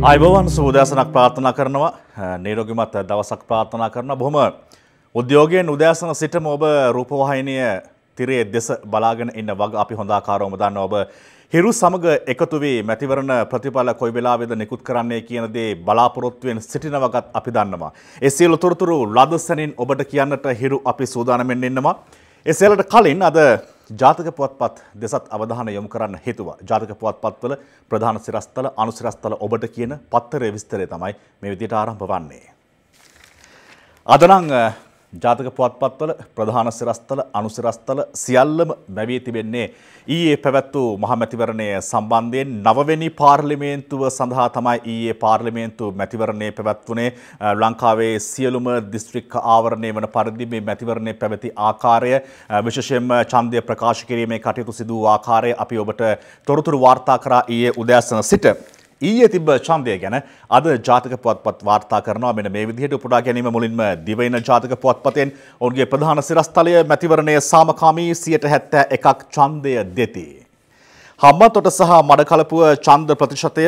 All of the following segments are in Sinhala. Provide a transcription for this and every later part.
අයිබෝවන් සුබෝදෑසනක් ප්‍රාර්ථනා කරනවා නිරෝගීමත් දවසක් ප්‍රාර්ථනා කරනවා බොහොම උද්‍යෝගයෙන් උදෑසන සිටම ඔබ රූපවාහිනිය තිරයේ දෙස බලාගෙන ඉන්න වග අපි හොඳ ආකාරවම දන්නවා ඔබ හිරු සමග එකතු වී මැතිවරණ ප්‍රතිඵල කොයි වෙලාවෙද නිකුත් කරන්නේ කියන දේ බලාපොරොත්තුවෙන් සිටින වගත් අපි දන්නවා ඒ සියලු තොරතුරු ලදසනින් ඔබට කියන්නට හිරු අපි සූදානම්ෙන් ඉන්නවා ඒ සියල්ලට කලින් අද ජාතක පුවත්පත් දෙසත් අවධානය යොමු කරන්න හේතුව ජාතක පුවත්පත්වල ප්‍රධාන සිරස්තල අනුසිරස්තල ඔබට කියන පත්තරේ විස්තරය තමයි මේ විදිහට ආරම්භ වන්නේ. අද නම් ජාතක පුවත්පත්වල ප්‍රධාන සිරස්තල අනුසිරස්තල සියල්ලම බැවී තිබෙන්නේ ඊයේ පැවැත් වූ මහමැතිවරණය සම්බන්ධයෙන් නවවෙනි පාර්ලිමේන්තුව සඳහා තමයි ඊයේ පාර්ලිමේන්තු මැතිවරණය පැවැත්වුණේ ලංකාවේ සියලුම දිස්ත්‍රික්ක ආවරණය වන පරිදි මේ මැතිවරණය පැවති ආකාරය විශේෂයෙන්ම ඡන්දය ප්‍රකාශ කිරීමේ කටයුතු සිදු වූ ආකාරය අපි ඔබට තොරතුරු වාර්තා කරා ඊයේ උදෑසන සිට ඊයේ තිබ්බ ඡන්දය ගැන අද ජාතක පුවත්පත් වාර්තා කරනවා මෙන්න මේ විදිහට උපුටා ගැනීම මුලින්ම දිවයින ජාතක පුවත්පතෙන් ඔවුන්ගේ ප්‍රධාන සිරස්තලය මැතිවරණයේ සාමකාමී 71ක් ඡන්දය දෙති. හම්බන්තොට සහ මඩකලපුව ඡන්ද ප්‍රතිශතය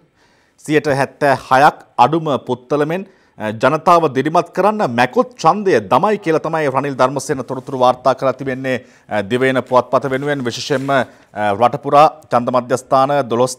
76ක් අඩුම පුත්තලමෙන් ජනතාව දිරිමත් කරන්න මැකොත් ඡන්දය දමයි කියලා තමයි රනිල් ධර්මසේන තොරතුරු වාර්තා කරලා තිබෙන්නේ දිවයින පුවත්පත වෙනුවෙන් විශේෂයෙන්ම රටපුරා ඡන්ද මධ්‍යස්ථාන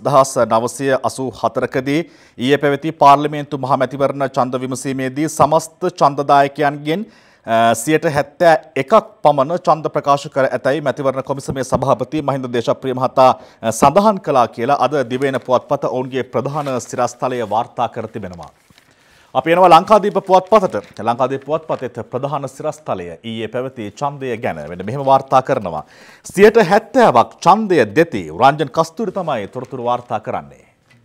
12984කදී ඊයේ පැවති පාර්ලිමේන්තු මහ මැතිවරණ ඡන්ද විමසීමේදී සමස්ත ඡන්දදායකයන්ගෙන් 71ක් පමණ ඡන්ද ප්‍රකාශ කර ඇතැයි මැතිවරණ කොමිසමේ සභාපති මහින්ද දේශප්‍රිය මහතා සඳහන් කළා කියලා අද දිවයින පුවත්පත ඔවුන්ගේ ප්‍රධාන සිරස්තලය වාර්තා කර තිබෙනවා. අපි යනවා ලංකාදීප පුවත්පතට. ලංකාදීප පුවත්පතේ ප්‍රධාන සිරස්තලය ඊයේ පැවති ඡන්දය ගැන මෙන්න මෙහෙම වාර්තා කරනවා. 70ක් ඡන්දය දෙති. රංජන් කස්තූරි තමයි තොරතුරු වාර්තා කරන්නේ.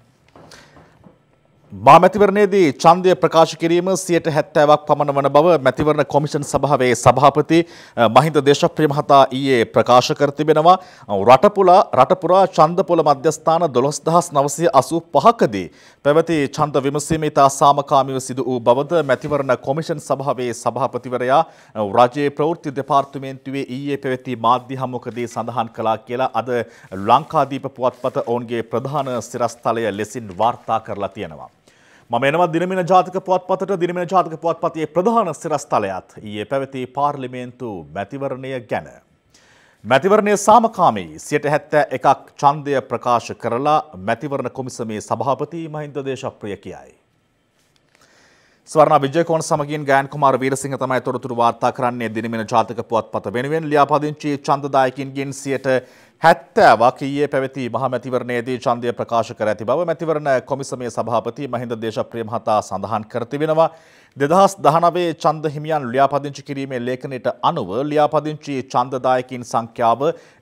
මා මැතිවරණයේදී ඡන්දය ප්‍රකාශ කිරීම 70ක් පමණ වන බව මැතිවරණ කොමිෂන් සභාවේ සභාපති මහින්ද දේශප්‍රිය මහතා ඊයේ ප්‍රකාශ කර තිබෙනවා. රටපුරා ඡන්ද පොළ මධ්‍යස්ථාන 12985කදී පැවති ඡන්ද විමසීම ඉතා සාමකාමීව සිදු වූ බවද මැතිවරණ කොමිෂන් සභාවේ සභාපතිවරයා රාජ්‍ය ප්‍රවෘත්ති දෙපාර්තමේන්තුවේ ඊයේ පැවති මාධ්‍ය හමුවකදී සඳහන් කළා කියලා අද ලංකාදීප පුවත්පත ඔවුන්ගේ ප්‍රධාන සිරස්තලය ලෙසින් වාර්තා කරලා තියෙනවා. මම එනවා දිනමින ජාතක පුවත්පතට. දිනමින ජාතක පුවත්පතේ ප්‍රධාන සිරස්තලයත් ඊයේ පැවති පාර්ලිමේන්තු මැතිවරණය ගැන. මැතිවරණයේ සාමකාමී 71ක් ඡන්දය ප්‍රකාශ කරලා මැතිවරණ කොමිසමේ සභාපති මහින්ද දේශප්‍රිය කියයි. ස්වර්ණ විජයකෝණ සමගින් ගයන් කුමාර වීරසිංහ තමයි තොරතුරු වාර්තා කරන්නේ දිනමින ජාතක පුවත්පත වෙනුවෙන්. ලියාපදිංචි ඡන්දදායකින්ගෙන් 70ක් ඊයේ පැවති මහ මැතිවරණයේදී ඡන්දය ප්‍රකාශ කර ඇති බව මැතිවරණ කොමිසමේ සභාපති මහින්ද දේශප්‍රිය මහතා සඳහන් කර තිබෙනවා. 2019 ඡන්ද හිමියන් ලියාපදිංචි කිරීමේ ලේඛනයට අනුව ලියාපදිංචි ඡන්දදායකින් සංඛ්‍යාව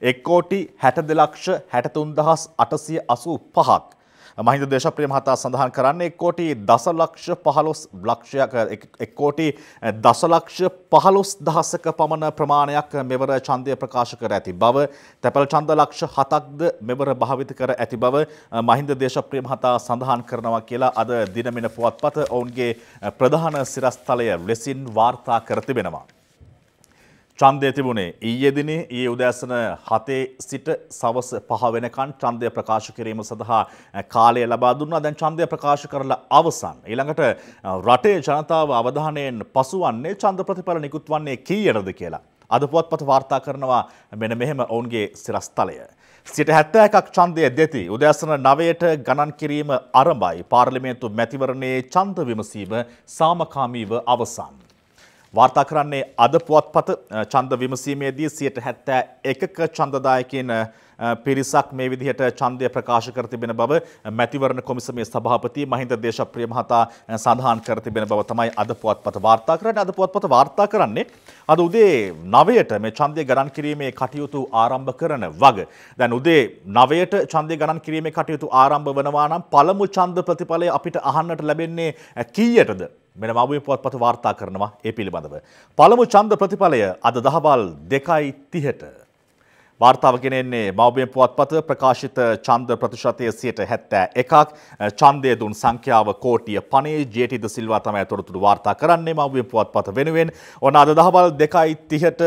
1,62,63,885ක්. මහින්ද දේශප්‍රිය මහතා සඳහන් කරන්නේ 1,10,15,000ක පමණ ප්‍රමාණයක් මෙවර ඡන්දය ප්‍රකාශ කර ඇති බව, තැපැල් ඡන්ද ලක්ෂ 7ක්ද මෙවර භාවිත කර ඇති බව මහින්ද දේශප්‍රිය මහතා සඳහන් කරනවා කියලා අද දිනමින පුවත්පත ඔවුන්ගේ ප්‍රධාන සිරස්තලය ලෙසින් වාර්තා කර තිබෙනවා. ඡන්දය තිබුණේ ඊයේ දිනේ ඊයේ උදෑසන 7 සිට සවස් 5 වෙනකන් ඡන්දය ප්‍රකාශ කිරීම සඳහා කාලය ලබා දුන්නා. දැන් ඡන්දය ප්‍රකාශ කරලා අවසන්. ඊළඟට රටේ ජනතාව අවධානයෙන් පසුවන්නේ ඡන්ද ප්‍රතිඵල නිකුත් වන්නේ කීයටද කියලා. අද පුවත්පත වාර්තා කරනවා මෙන්න මෙහෙම ඔවුන්ගේ සිරස්තලය. 71ක් ඡන්දය දෙති. උදෑසන 9ට ගණන් කිරීම ආරම්භයි. පාර්ලිමේන්තු මැතිවරණයේ ඡන්ද විමසීම සාමකාමීව අවසන්. වාර්තා කරන්නේ අද පුවත්පත ඡන්ද විමසීමේදී 71ක ඡන්දදායකයන් පිරිසක් මේ විදිහට ඡන්දය ප්‍රකාශ කර තිබෙන බව මැතිවරණ කොමිසමේ සභාපති මහින්ද දේශප්‍රිය මහතා සඳහන් කර තිබෙන බව තමයි අද පුවත්පත වාර්තා කරන්නේ. අද පුවත්පත වාර්තා කරන්නේ අද උදේ 9ට මේ ඡන්දය ගණන් කිරීමේ කටයුතු ආරම්භ කරන වග. දැන් උදේ 9ට ඡන්දය ගණන් කිරීමේ කටයුතු ආරම්භ වෙනවා නම් පළමු ඡන්ද ප්‍රතිඵලය අපිට අහන්නට ලැබෙන්නේ කීයටද? මෙන්න මම පුවත්පත වාර්තා කරනවා ඒ පිළිබඳව. පළමු ඡන්ද ප්‍රතිඵලය අද දහවල් 2:30ට වාර්තාව ගෙනෙන්නේ මව්බිම් පුවත්පත. ප්‍රකාශිත ඡන්ද ප්‍රතිශතය 71ක්. ඡන්දය දුන් සංඛ්‍යාව කෝටිය 50. ජේ.ටී. ද සිල්වා තමයි තොරතුරු වාර්තා කරන්නේ මව්බිම් පුවත්පත වෙනුවෙන්. ඔන්න අද දහවල් 2:30ට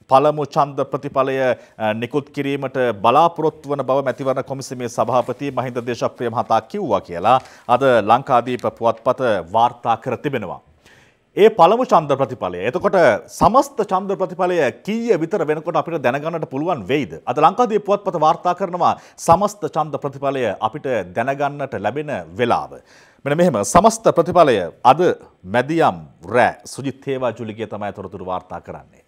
පළමු ඡන්ද ප්‍රතිඵලය නිකුත් කිරීමට බලාපොරොත්තු වන බව මැතිවරණ කොමිසමේ සභාපති මහින්ද දේශප්‍රිය මහතා කිව්වා කියලා අද ලංකාදීප පුවත්පත වාර්තා කර තිබෙනවා. ඒ පළමු ඡන්ද ප්‍රතිඵලය. එතකොට සමස්ත ඡන්ද ප්‍රතිඵලය කීය විතර වෙනකොට අපිට දැනගන්නට පුළුවන් වෙයිද? අද ලංකාදීප පුවත්පත වාර්තා කරනවා සමස්ත ඡන්ද ප්‍රතිඵලය අපිට දැනගන්නට ලැබෙන වෙලාව. මෙන්න මෙහෙම සමස්ත ප්‍රතිඵලය අද මැදියම් රෑ සුජිත් හේවාජුලිගේ තමයි තොරතුරු වාර්තා කරන්නේ.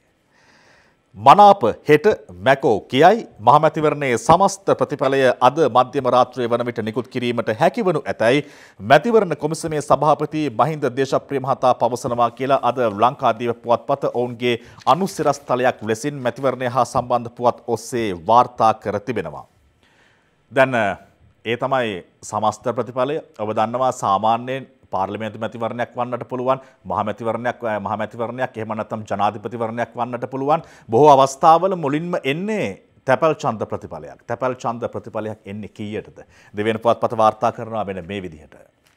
මනාප හෙට මැකෝ කියයි මහමැතිවරණයේ සමස්ත ප්‍රතිඵලය අද මධ්‍යම රාත්‍රියේ වන විට නිකුත් කිරීමට හැකිවනු ඇතැයි මැතිවරණ කොමිසමේ සභාපති මහින්ද දේශප්‍රිය මහතා පවසනවා කියලා අද ලංකාදීප පුවත්පත ඔවුන්ගේ අනුසිරස්තලයක් ලෙසින් මැතිවරණය හා සම්බන්ධ පුවත් ඔස්සේ වාර්තා කර තිබෙනවා. දැන් ඒ තමයි සමස්ත ප්‍රතිඵලය. ඔබ දන්නවා සාමාන්‍යයෙන් පාර්ලිමේන්තු මැතිවරණයක් වන්නට පුළුවන්, මහමැතිවරණයක් එහෙම නැත්නම් ජනාධිපතිවරණයක් වන්නට පුළුවන්. බොහෝ අවස්ථාවල මුලින්ම එන්නේ තැපැල් ඡන්ද ප්‍රතිඵලයක්. තැපැල් ඡන්ද ප්‍රතිඵලයක් එන්නේ කීයටද? දෙවෙනි පුවත්පත වාර්තා කරනවා මෙන්න මේ විදිහට.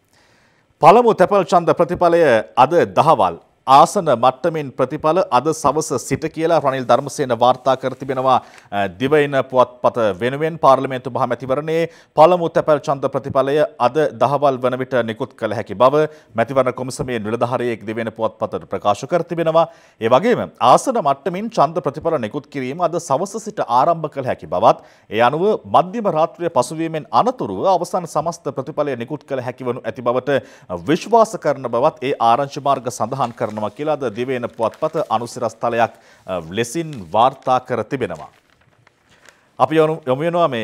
පළමු තැපැල් ඡන්ද ප්‍රතිඵලය අද දහවල් ආසන මට්ටමින් ප්‍රතිඵල අද සවස සිට කියලා රනිල් ධර්මසේන වාර්තා කර තිබෙනවා දිවයින පුවත්පත වෙනුවෙන්. පාර්ලිමේන්තු මහමැතිවරණයේ පළමු තැපැල් ඡන්ද ප්‍රතිඵලය අද දහවල් වන විට නිකුත් කළ හැකි බව මැතිවරණ කොමිසමේ නිලධාරියෙක් දිවයින පුවත්පතට ප්‍රකාශ කර තිබෙනවා. ඒ වගේම ආසන මට්ටමින් ඡන්ද ප්‍රතිඵල නිකුත් කිරීම අද සවස සිට ආරම්භ කළ හැකි බවත් ඒ අනුව මධ්‍යම රාත්‍රිය පසුවීමෙන් අනතුරුව අවසන් සමස්ත ප්‍රතිඵලය නිකුත් කළ හැකිවනු ඇති බවට විශ්වාස කරන බවත් ඒ ආරංචි මාර්ග සඳහන් කරනවා කියලා ද දිවයින පුවත්පත අනුසිරස්තලයක් ලෙසින් වාර්තා කර තිබෙනවා. අපි යොමු වෙනවා මේ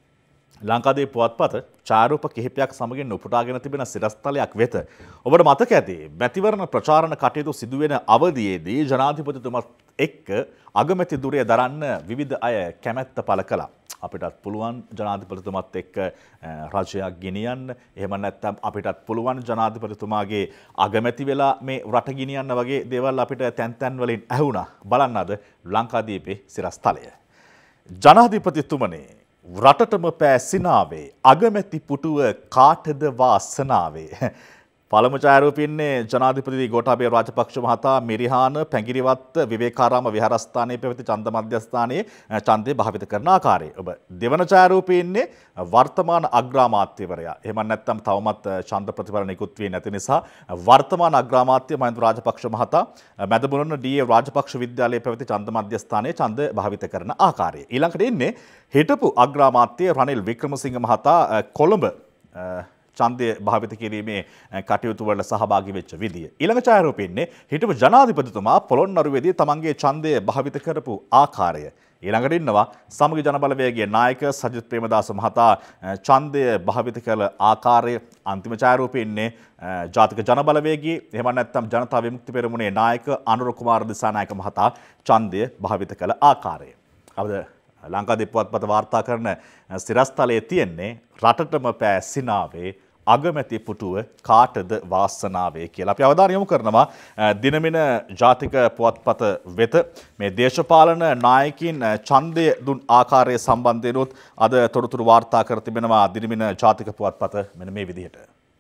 ලංකාදීප පුවත්පත ඡායාරූප කිහිපයක් සමගින් උපුටාගෙන තිබෙන සිරස්තලයක් වෙත. ඔබට මතක ඇති මැතිවරණ ප්‍රචාරණ කටයුතු සිදුවෙන අවධියේදී ජනාධිපතිතුමත් එක්ක අගමැති දුරය දරන්න විවිධ අය කැමැත්ත පළ කළා. අපිටත් පුළුවන් ජනාධිපතිතුමත් එක්ක රජයක් ගෙනියන්න. එහෙම නැත්නම් අපිටත් පුළුවන් ජනාධිපතිතුමාගේ අගමැති වෙලා මේ රට ගෙනියන්න වගේ දේවල් අපිට තැන් තැන් වලින් ඇහුණා. බලන්න අද ලංකාදීපේ සිරස්තලය. ජනාධිපතිතුමනි රටටම පෑ සිනාවේ අගමැති පුටුව කාටද වාසනාවේ. පළමු ඡායාරූපින්නේ ජනාධිපති ගෝඨාභය රාජපක්ෂ මහතා මිරිහාන පැංගිරිවත්ත විවේකාරාම විහාරස්ථානයේ පැවති ඡන්ද මධ්‍යස්ථානයේ ඡන්දය භාවිත කරන ආකාරය. ඔබ දෙවන ඡායාරූපින්නේ වර්තමාන අග්‍රාමාත්‍යවරයා. එහෙම නැත්නම් තවමත් ඡන්ද ප්‍රතිඵල නිකුත් වී නැති නිසා වර්තමාන අග්‍රාමාත්‍ය මහින්ද රාජපක්ෂ මහතා මැදමුණන ඩී.ඒ. රාජපක්ෂ විද්‍යාලයේ පැවති ඡන්ද මධ්‍යස්ථානයේ ඡන්ද භාවිත කරන ආකාරය. ඊළඟට ඉන්නේ හිටපු අග්‍රාමාත්‍ය රනිල් වික්‍රමසිංහ මහතා කොළඹ ඡන්දය භාවිත කිරීමේ කටයුතු වල සහභාගී වෙච්ච විදිය. ඊළඟ ඡායාරූපෙන්නේ හිටපු ජනාධිපතිතුමා පොළොන්නරුවේදී තමන්ගේ ඡන්දය භාවිත කරපු ආකාරය. ඊළඟට ඉන්නවා සමගි ජනබලවේගයේ නායක සජිත් ප්‍රේමදාස මහතා ඡන්දය භාවිත කළ ආකාරය. අන්තිම ඡායාරූපෙන්නේ ජාතික ජනබලවේගයේ එහෙම නැත්නම් ජනතා විමුක්ති පෙරමුණේ නායක අනුර කුමාර දිසානායක මහතා ඡන්දය භාවිත කළ ආකාරය. අවද ලංකාදීප පුවත්පත වාර්තා කරන සිරස්තලයේ තියෙන්නේ රටටම පෑ සිනාවේ අගමැති පුටුව කාටද වාසනාවේ කියලා. අපි අවධානය යොමු කරනවා දිනමින ජාතික පුවත්පත වෙත මේ දේශපාලන නායකින් ඡන්දය දුන් ආකාරය සම්බන්ධයෙන්ුත් අද තොරතුරු වාර්තා කර තිබෙනවා දිනමින ජාතික පුවත්පත මෙන්න මේ විදිහට.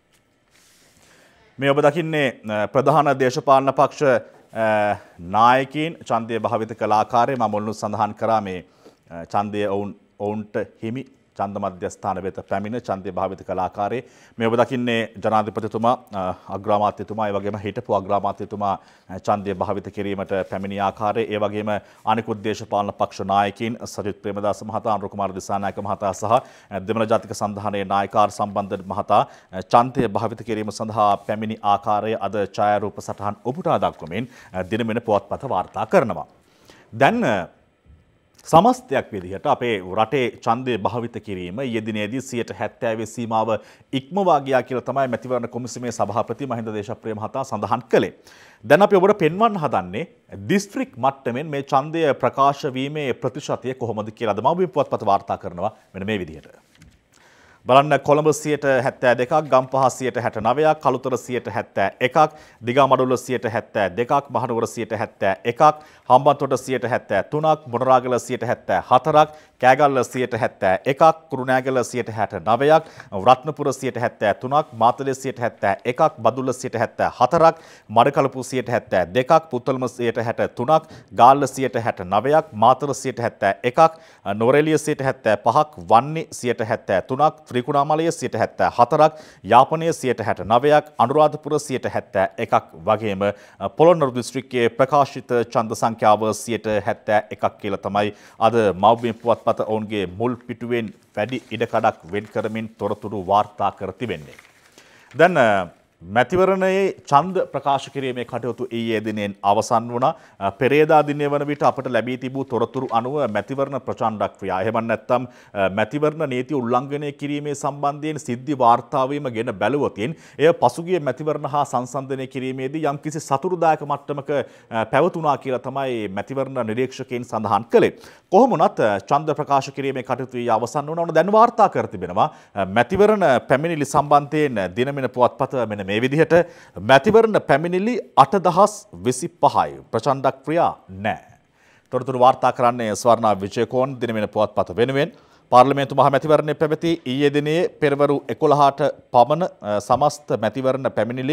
මේ ඔබ දකින්නේ ප්‍රධාන දේශපාලන පක්ෂ නායකින් ඡන්දය භාවිත කළ ආකාරය මම මුලින්ම සඳහන් කරා මේ ඡන්දය ඔවුන්ට හිමි ඡන්ද මධ්‍යස්ථාන වෙත පැමිණ ඡන්දය භාවිත කළ ආකාරය. මේ ඔබ දකින්නේ ජනාධිපතිතුමා අග්‍රාමාත්‍යතුමා ඒ වගේම හිටපු අග්‍රාමාත්‍යතුමා ඡන්දය භාවිත කිරීමට පැමිණි ආකාරය. ඒ වගේම අනිකුත් දේශපාලන පක්ෂ නායකින් සජිත් ප්‍රේමදාස මහතා අනුර කුමාර දිසානායක මහතා සහ දෙමළ ජාතික සන්ධානයේ නායකාර සම්බන්ධ මහතා ඡන්දය භාවිත කිරීම සඳහා පැමිණි ආකාරය අද ඡායාරූප සටහන් ඔබට දක්වමින් දිනමින පුවත්පත වාර්තා කරනවා. දැන් සමස්තයක් විදිහට අපේ රටේ ඡන්දය භාවිත කිරීම ඊයේ දිනේදී 70% සීමාව ඉක්මවා ගියා කියලා තමයි මැතිවරණ කොමිසමේ සභාපති මහින්ද දේශප්‍රිය මහතා සඳහන් කළේ. දැන් අපි ඔබට පෙන්වන්න හදන්නේ දිස්ත්‍රික් මට්ටමින් මේ ඡන්දය ප්‍රකාශ වීමේ ප්‍රතිශතය කොහොමද කියලාද මම පුවත්පත වාර්තා කරනවා මෙන්න මේ විදිහට. බලන්න කොළඹ 72%ක්, ගම්පහ 69%ක්, කළුතර 71%ක්, දිගමඩුල්ල 72%ක්, මහනුවර 71%ක්, හම්බන්තොට 73%ක්, මොනරාගල 74%ක්, කෑගල්ල 71%ක්, කුරුණෑගල 69%ක්, රත්නපුර 73%ක්, මාතලේ 71%ක්, බදුල්ල 74%ක්, මඩකලපු 72%ක්, පුත්තලම 73%ක්, ගාල්ල 69%ක්, මාතර 71%ක්, නොරෙලිය 75%ක්, වන්නි 73%ක්, ත්‍රිකුණාමලය 74%ක්, යාපනය 69%ක්, අනුරාධපුර 71%ක් වගේම පොළොන්නරු දිස්ත්‍රික්කයේ ප්‍රකාශිත ඡන්ද සංඛ්‍යාව 71%ක් කියලා තමයි අද මව්බිම් පුවත්පත ඔවුන්ගේ මුල් පිටුවෙන් වැඩි ඉඩකඩක් වෙන් කරමින් තොරතුරු වාර්තා කර තිබෙන්නේ. දැන් මැතිවරණයේ ඡන්ද ප්‍රකාශ කිරීමේ කටයුතු ඊයේ දිනෙන් අවසන් වුණා. පෙරේදා දිනේ වන විට අපට ලැබී තිබූ තොරතුරු අනුව මැතිවරණ ප්‍රචණ්ඩ ක්‍රියා එහෙම නැත්නම් මැතිවරණ නීති උල්ලංඝනය කිරීමේ සම්බන්ධයෙන් සිද්ධි වාර්තා වීම ගෙන බැලුවොතින් එය පසුගිය මැතිවරණ හා සංසන්දනය කිරීමේදී යම්කිසි සතුටුදායක මට්ටමක පැවතුණා කියලා තමයි මැතිවරණ නිරීක්ෂකයින් සඳහන් කළේ. කොහොම වුණත් ඡන්ද ප්‍රකාශ කිරීමේ කටයුතු අවසන් වුණා. දැන් වාර්තා කර තිබෙනවා මැතිවරණ පැමිණිලි සම්බන්ධයෙන් දිනමින පුවත්පත මෙන්න මේ විදිහට මැතිවරණ පැමිණිලි 8025යි. ප්‍රචණ්ඩ ක්‍රියා නැහැ. තොරතුරු වාර්තා කරන්නේ ස්වර්ණා විජයකෝන් දිනමින පුවත්පත වෙනුවෙන්. පාර්ලිමේන්තු මහ මැතිවරණය පැවති ඊයේ දිනේ පෙරවරු 11ට පමණ සමස්ත මැතිවරණ පැමිණිලි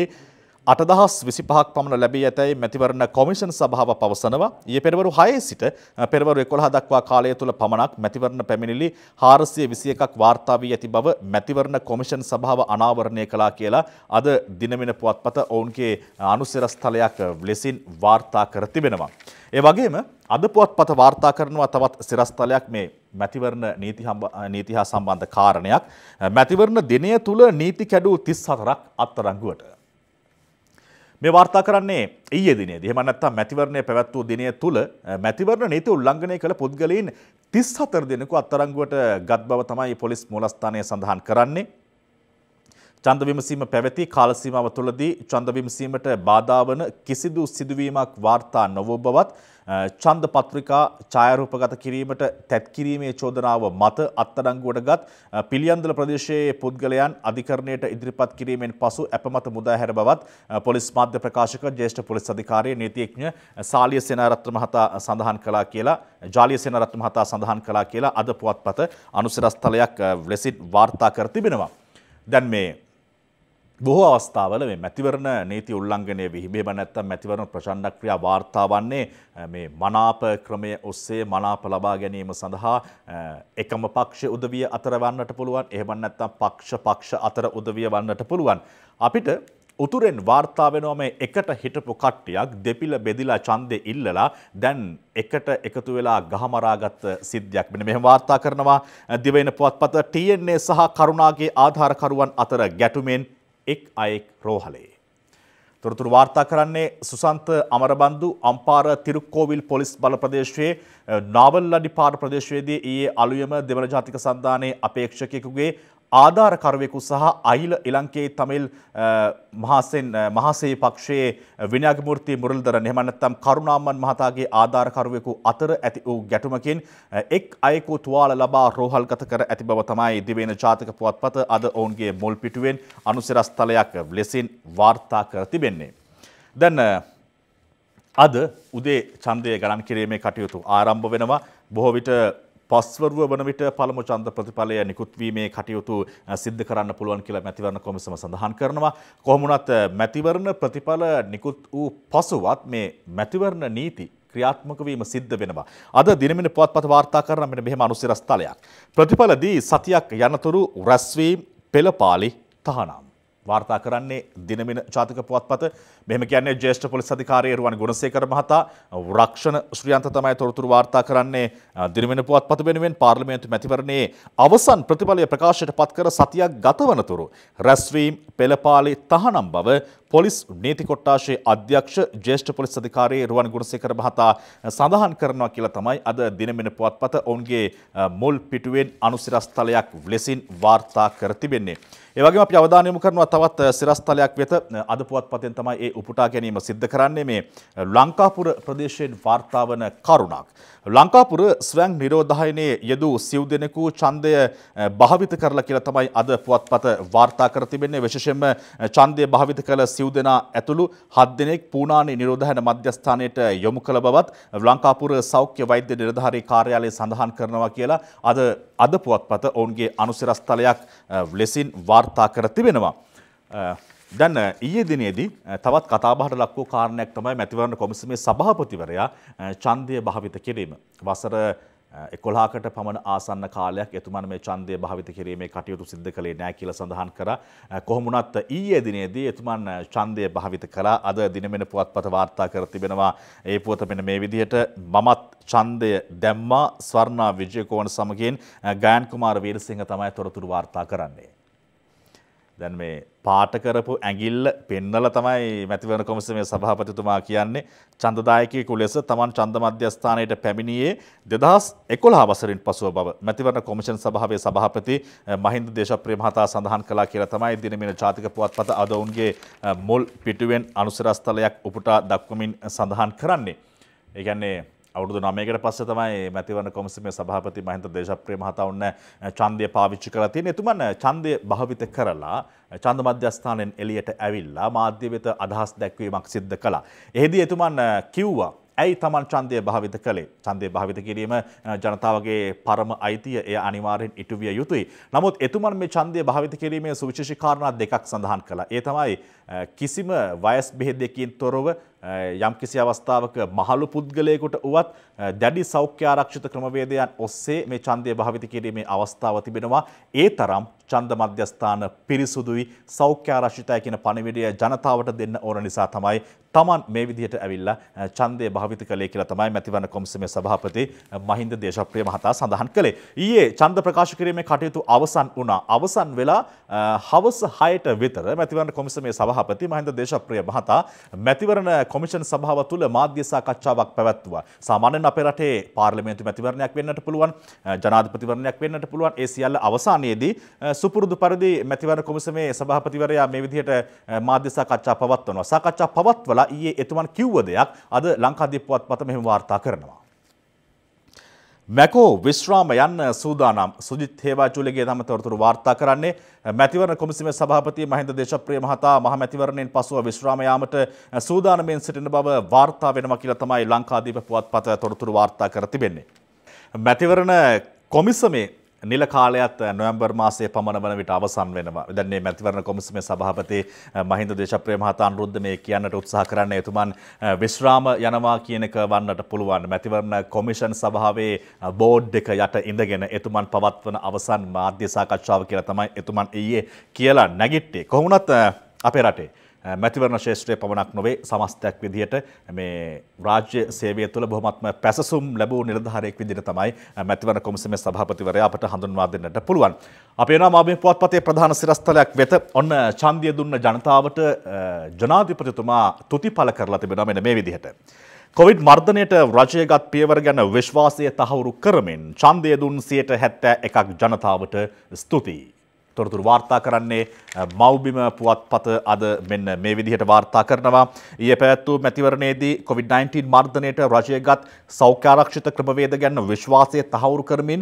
8025ක් පමණ ලැබී ඇතැයි මැතිවරණ කොමිෂන් සභාව පවසනවා. ඊයේ පෙරවරු 6 සිට පෙරවරු 11 දක්වා කාලය තුල පමණක් මැතිවරණ පැමිණිලි 421ක් වාර්තා වී ඇති බව මැතිවරණ කොමිෂන් සභාව අනාවරණය කළා කියලා අද දිනමින පුවත්පත ඔවුන්ගේ අනුසිරස්තලයක් ලෙසින් වාර්තා කර තිබෙනවා. ඒ වගේම අද පුවත්පත වාර්තා කරනවා තවත් සිරස්තලයක් මේ මැතිවරණ නීති හා සම්බන්ධ කාරණයක්. මැතිවරණ දිනය තුල නීති කැඩූ 34ක් අත්අඩංගුවට. මේ වාර්තා කරන්නේ ඊයේ දිනේදී. එහෙම නැත්නම් මැතිවරණය පැවැත් වූ දිනය තුල මැතිවරණ නීති උල්ලංඝනය කළ පුද්ගලයන් 34 දෙනෙකු අත්අඩංගුවට ගත් බව තමයි පොලිස් මූලස්ථානය සඳහන් කරන්නේ. ඡන්ද විමසීම පැවති කාල සීමාව තුළදී ඡන්ද විමසීමට බාධා වන කිසිදු සිදුවීමක් වාර්තා නොවූ බවත් ඡන්ද පත්‍රිකා ඡායාරූපගත කිරීමට තැත් කිරීමේ චෝදනාව මත අත්අඩංගුවටගත් පිළියන්දල ප්‍රදේශයේ පුද්ගලයන් අධිකරණයට ඉදිරිපත් කිරීමෙන් පසු අපමත මුදා හැර බවත් පොලිස් මාධ්‍ය ප්‍රකාශක ජ්‍යෙෂ්ඨ පොලිස් අධිකාරිය නීතිඥ ජාලිය සේනාරත්න මහතා සඳහන් කළා කියලා අද පුවත්පත අනුසිරස්තලයක් ලෙසින් වාර්තා කර තිබෙනවා. දැන් මේ බොහෝ අවස්ථාවල මේ මැතිවරණ නීති උල්ලංඝනය විහිබේම නැත්නම් මැතිවරණ ප්‍රචණ්ඩ ක්‍රියා වාර්තා වන්නේ මේ මනාප ක්‍රමය ඔස්සේ මනාප ලබා ගැනීම සඳහා එකම පක්ෂ උදවිය අතර වන්නට පුළුවන්. එහෙම නැත්නම් පක්ෂ අතර උදවිය වන්නට පුළුවන්. අපිට උතුරෙන් වාර්තා වෙනවා මේ එකට හිටපු කට්ටියක් දෙපිල බෙදිලා ඡන්දේ ඉල්ලලා දැන් එකට එකතු වෙලා ගහමරාගත් සිද්ධියක්. මෙන්න මෙහෙම වාර්තා කරනවා දිවයින පුවත්පත. TNA සහ කරුණාගේ ආධාරකරුවන් අතර ගැටුමෙන් එක් අයෙක් රෝහලේ. තොරතුරු වාර්තා කරන්නේ සුසන්ත අමරබන්දු අම්පාර තිරුක්කෝවිල් පොලිස් බල ප්‍රදේශයේ නාවල්ලඩිපාර ප්‍රදේශයේදී ඊයේ අලුයම දෙමළ ජාතික සන්ධානයේ අපේක්ෂකයෙකුගේ ආධාරකරුවෙකු සහ අහිල ඉලංකේ තමිල් මහසේ පක්ෂයේ විනායකමූර්ති මුරල්දරන් එහෙම නැත්නම් කරුණාමන් මහතාගේ ආධාරකරුවෙකු අතර ඇති වූ ගැටුමකින් එක් අයෙකු තුවාල ලබා රෝහල්ගත කර ඇති බව තමයි දිවයින ජාතික පුවත්පත අද ඔවුන්ගේ මුල් පිටුවෙන් අනුසිරස්තලයක් ලෙසින් වාර්තා කර තිබෙන්නේ. දැන් අද උදේ ඡන්දය ගණන් කිරීමේ කටයුතු ආරම්භ වෙනවා. බොහෝ විට පස්වරුව වන විට පළමු ඡන්ද ප්‍රතිඵලය නිකුත් වීමේ කටයුතු සිද්ධ කරන්න පුළුවන් කියලා මැතිවරණ කොමිසම සඳහන් කරනවා. කොහොම වුණත් මැතිවරණ ප්‍රතිඵල නිකුත් වූ පසුවත් මේ මැතිවරණ නීති ක්‍රියාත්මක වීම සිද්ධ වෙනවා. අද දිනමින පුවත්පත වාර්තා කරන මෙන්න මෙහෙම අනුසිරස්තලයක්. ප්‍රතිඵලදී සතියක් යනතුරු රැස්වීම පෙළපාලි තහනම්. වාර්තා කරන්නේ දිනමින ජාතික පුවත්පත. මෙහෙම කියන්නේ ජ්‍යෙෂ්ඨ පොලිස් අධිකාරී රුවන් ගුණසේකර මහතා. රක්ෂණ ශ්‍රියන්ත තමයි තොරතුරු වාර්තා කරන්නේ දිනමින පුවත්පත වෙනුවෙන්. පාර්ලිමේන්තු මැතිවරණයේ අවසන් ප්‍රතිඵලය ප්‍රකාශයට පත් කර සතියක් ගතවනතුරු රැස්වීම පෙළපාලි තහනම් බව පොලිස් නීති කොට්ටාශයේ අධ්‍යක්ෂ ජ්‍යෙෂ්ඨ පොලිස් අධිකාරී රුවන් ගුණසේකර මහතා සඳහන් කරනවා කියලා තමයි අද දිනමින පුවත්පත ඔවුන්ගේ මුල් පිටුවෙන් අනුසිරස්තලයක් ලෙසින් වාර්තා කර තිබෙන්නේ. ඒ වගේම අපි අවධානය යොමු කරනවා තවත් සිරස්තලයක් වෙත අද පුවත්පතෙන් තමයි ඒ උපුටා ගැනීම සිද්ධ කරන්නේ මේ ලංකාපුර ප්‍රදේශයෙන් වාර්තා වන කරුණක්. ලංකාපුර ස්වයං නිරෝධායනයේ යෙදූ සිව් දෙනෙකු ඡන්දය භාවිත කරලා කියලා තමයි අද පුවත්පත වාර්තා කර තිබෙන්නේ. විශේෂයෙන්ම ඡන්දය භාවිත කළ සිව් දෙනා ඇතුළු 7 දෙනෙක් පූනානි නිරෝධායන මධ්‍යස්ථානයට යොමු කළ බවත් ලංකාපුර සෞඛ්‍ය වෛද්‍ය නිලධාරී කාර්යාලය සඳහන් කරනවා කියලා අද පුවත්පත ඔවුන්ගේ අනුසිරස්තලයක් ලෙසින් වාර්තා කර තිබෙනවා. දැන් ඊයේ දිනේදී තවත් කතාබහට ලක් වූ කාරණයක් තමයි මැතිවරණ කොමිසමේ සභාපතිවරයා ඡන්දය භාවිත කිරීම. වසර 11කට පමණ ආසන්න කාලයක් එතුමන් මේ ඡන්දය භාවිත කිරීමේ කටයුතු සිදු කළේ නැහැ කියලා සඳහන් කරා. කොහොම වුණත් ඊයේ දිනේදී එතුමන් ඡන්දය භාවිත කළා. අද දිනමෙන පුවත්පත වාර්තා කර තිබෙනවා. ඒ පුවත මෙන්න මේ විදිහට මමත් ඡන්දය දැම්මා ස්වර්ණා විජයකෝණ සමගින් ගයන් කුමාර වීරසිංහ තමයි තොරතුරු වාර්තා කරන්නේ. දැන් මේ පාට කරපු ඇඟිල්ල පෙන්නලා තමයි මැතිවරණ කොමිසමේ සභාපතිතුමා කියන්නේ ඡන්දදායකයෙකු ලෙස තමන් ඡන්ද මධ්‍යස්ථානයට පැමිණියේ 2011 වසරින් පසුව බව මැතිවරණ කොමිෂන් සභාවේ සභාපති මහින්ද දේශප්‍රිය මහතා සඳහන් කළා කියලා තමයි දිනමින ජාතික පුවත්පත අද ඔවුන්ගේ මුල් පිටුවෙන් අනුසිරස්තලයක් උපුටා දක්වමින් සඳහන් කරන්නේ. ඒ කියන්නේ අවුරුදු 9කට පස්සේ තමයි මැතිවරණ කොමිසමේ සභාපති මහින්ද දේශප්‍රිය මහතා වුණ ඡන්දය පාවිච්චි කරලා තියෙන්නේ. එතුමන් ඡන්දය භාවිත කරලා ඡන්ද මධ්‍යස්ථානයෙන් එළියට ඇවිල්ලා මාධ්‍ය වෙත අදහස් දැක්වීමක් සිදු කළා. එෙහිදී එතුමන් කිව්වා ඇයි තමන් ඡන්දය භාවිත කළේ? ඡන්දය භාවිත කිරීම ජනතාවගේ පරම අයිතිය, එය අනිවාර්යෙන් ඉටු විය යුතුයි. නමුත් එතුමන් මේ ඡන්දය භාවිත කිරීමේ සුවිශේෂී කාරණා දෙකක් සඳහන් කළා. ඒ තමයි කිසිම වයස් බෙහෙදකින් තොරව යම්කිසි අවස්ථාවක මහලු පුද්ගලයෙකුට වුවත් දැඩි සෞඛ්‍ය ආරක්ෂිත ක්‍රමවේදයන් ඔස්සේ මේ ඡන්දය භාවිත කිරීමේ අවස්ථාව තිබෙනවා. ඒ තරම් ඡන්ද මධ්‍යස්ථාන පිරිසුදුයි, සෞඛ්‍ය ආරක්ෂිතයි කියන පණිවිඩය ජනතාවට දෙන්න ඕන නිසා තමයි තමන් මේ විදිහට ඇවිල්ලා ඡන්දය භාවිත කළේ කියලා තමයි මැතිවරණ කොමිසමේ සභාපති මහින්ද දේශප්‍රිය මහතා සඳහන් කළේ. ඊයේ ඡන්ද ප්‍රකාශ කිරීමේ කටයුතු අවසන් වුණා. අවසන් වෙලා හවස 6ට විතර මැතිවරණ කොමිසමේ සභාපති මහින්ද දේශප්‍රිය මහතා මැතිවරණ කොමිෂන් සභාව තුළ මාධ්‍ය සාකච්ඡාවක් පැවැත්වුවා. සාමාන්‍යයෙන් අපේ රටේ පාර්ලිමේන්තු මැතිවරණයක් වෙන්නට පුළුවන්, ජනාධිපතිවරණයක් වෙන්නට පුළුවන්. ඒ සියල්ල අවසානයේදී සුපුරුදු පරිදි මැතිවරණ කොමිසමේ සභාපතිවරයා මේ විදිහට මාධ්‍ය සාකච්ඡා පවත්වනවා. සාකච්ඡා පවත්වලා ඊයේ එතුමන් කිව්ව දෙයක් අද ලංකාදීප පුවත්පත මෙහෙම වාර්තා කරනවා. මැකෝ විශ්‍රාම යන්න සූදානම්. සුජිත් හේවාචුලගේ තම තොරතුරු වාර්තා කරන්නේ මැතිවරණ කොමිසමේ සභාපති මහින්ද දේශප්‍රිය මහතා මහ මැතිවරණයෙන් පසුව විශ්‍රාම යාමට සූදානම්ෙන් සිටින බව වාර්තා වෙනවා කියලා තමයි ලංකාදීප පුවත්පත තොරතුරු වාර්තා කර තිබෙන්නේ. මැතිවරණ කොමිසමේ නිල කාලයත් නොවැම්බර් මාසයේ පමණ වන විට අවසන් වෙනවා. දැන් මේ මැතිවරණ කොමිසමේ සභාපති මහින්ද දේශප්‍රිය මහතා අනුරුද්ධ මේ කියන්නට උත්සාහ කරන්නේ එතුමන් විශ්‍රාම යනවා කියන එක වන්නට පුළුවන්. මැතිවරණ කොමිෂන් සභාවේ බෝඩ් එක යට ඉඳගෙන එතුමන් පවත්වන අවසන් මාධ්‍ය සාකච්ඡාව කියලා තමයි එතුමන් ඊයේ කියලා නැගිට්ටේ. කොහොමුණත් අපේ රටේ මැතිවරණ ශේෂ්ත්‍රයේ පමණක් නොවේ සමස්තයක් විදිහට මේ රාජ්‍ය සේවය තුළ බොහොමත්ම පැසසුම් ලැබූ නිලධාරියෙක් විදිහට තමයි මැතිවරණ කොමිසමේ සභාපතිවරයා අපට හඳුන්වා දෙන්නට පුළුවන්. අපි එනවා මාබේ පුවත්පතේ ප්‍රධාන සිරස්තලයක් වෙත. ඔන්න ඡන්දය දුන්න ජනතාවට ජනාධිපතිතුමා තුතිපල කරලා තිබෙනවා මෙන්න මේ විදිහට. කොවිඩ් මර්ධනයට රජයගත් පියවර ගැන විශ්වාසය තහවුරු කරමින් ඡන්දය දුන් 71ක් ජනතාවට ස්තුතියි. තොරතුරු වාර්තා කරන්නේ මව්බිම පුවත්පත අද මෙන්න මේ විදිහට වාර්තා කරනවා. ඊයේ පැවැත් වූ මැතිවරණයේදී COVID-19 මර්ධනයට රජයගත් සෞඛ්‍ය ආරක්ෂිත ක්‍රමවේද ගැන විශ්වාසය තහවුරු කරමින්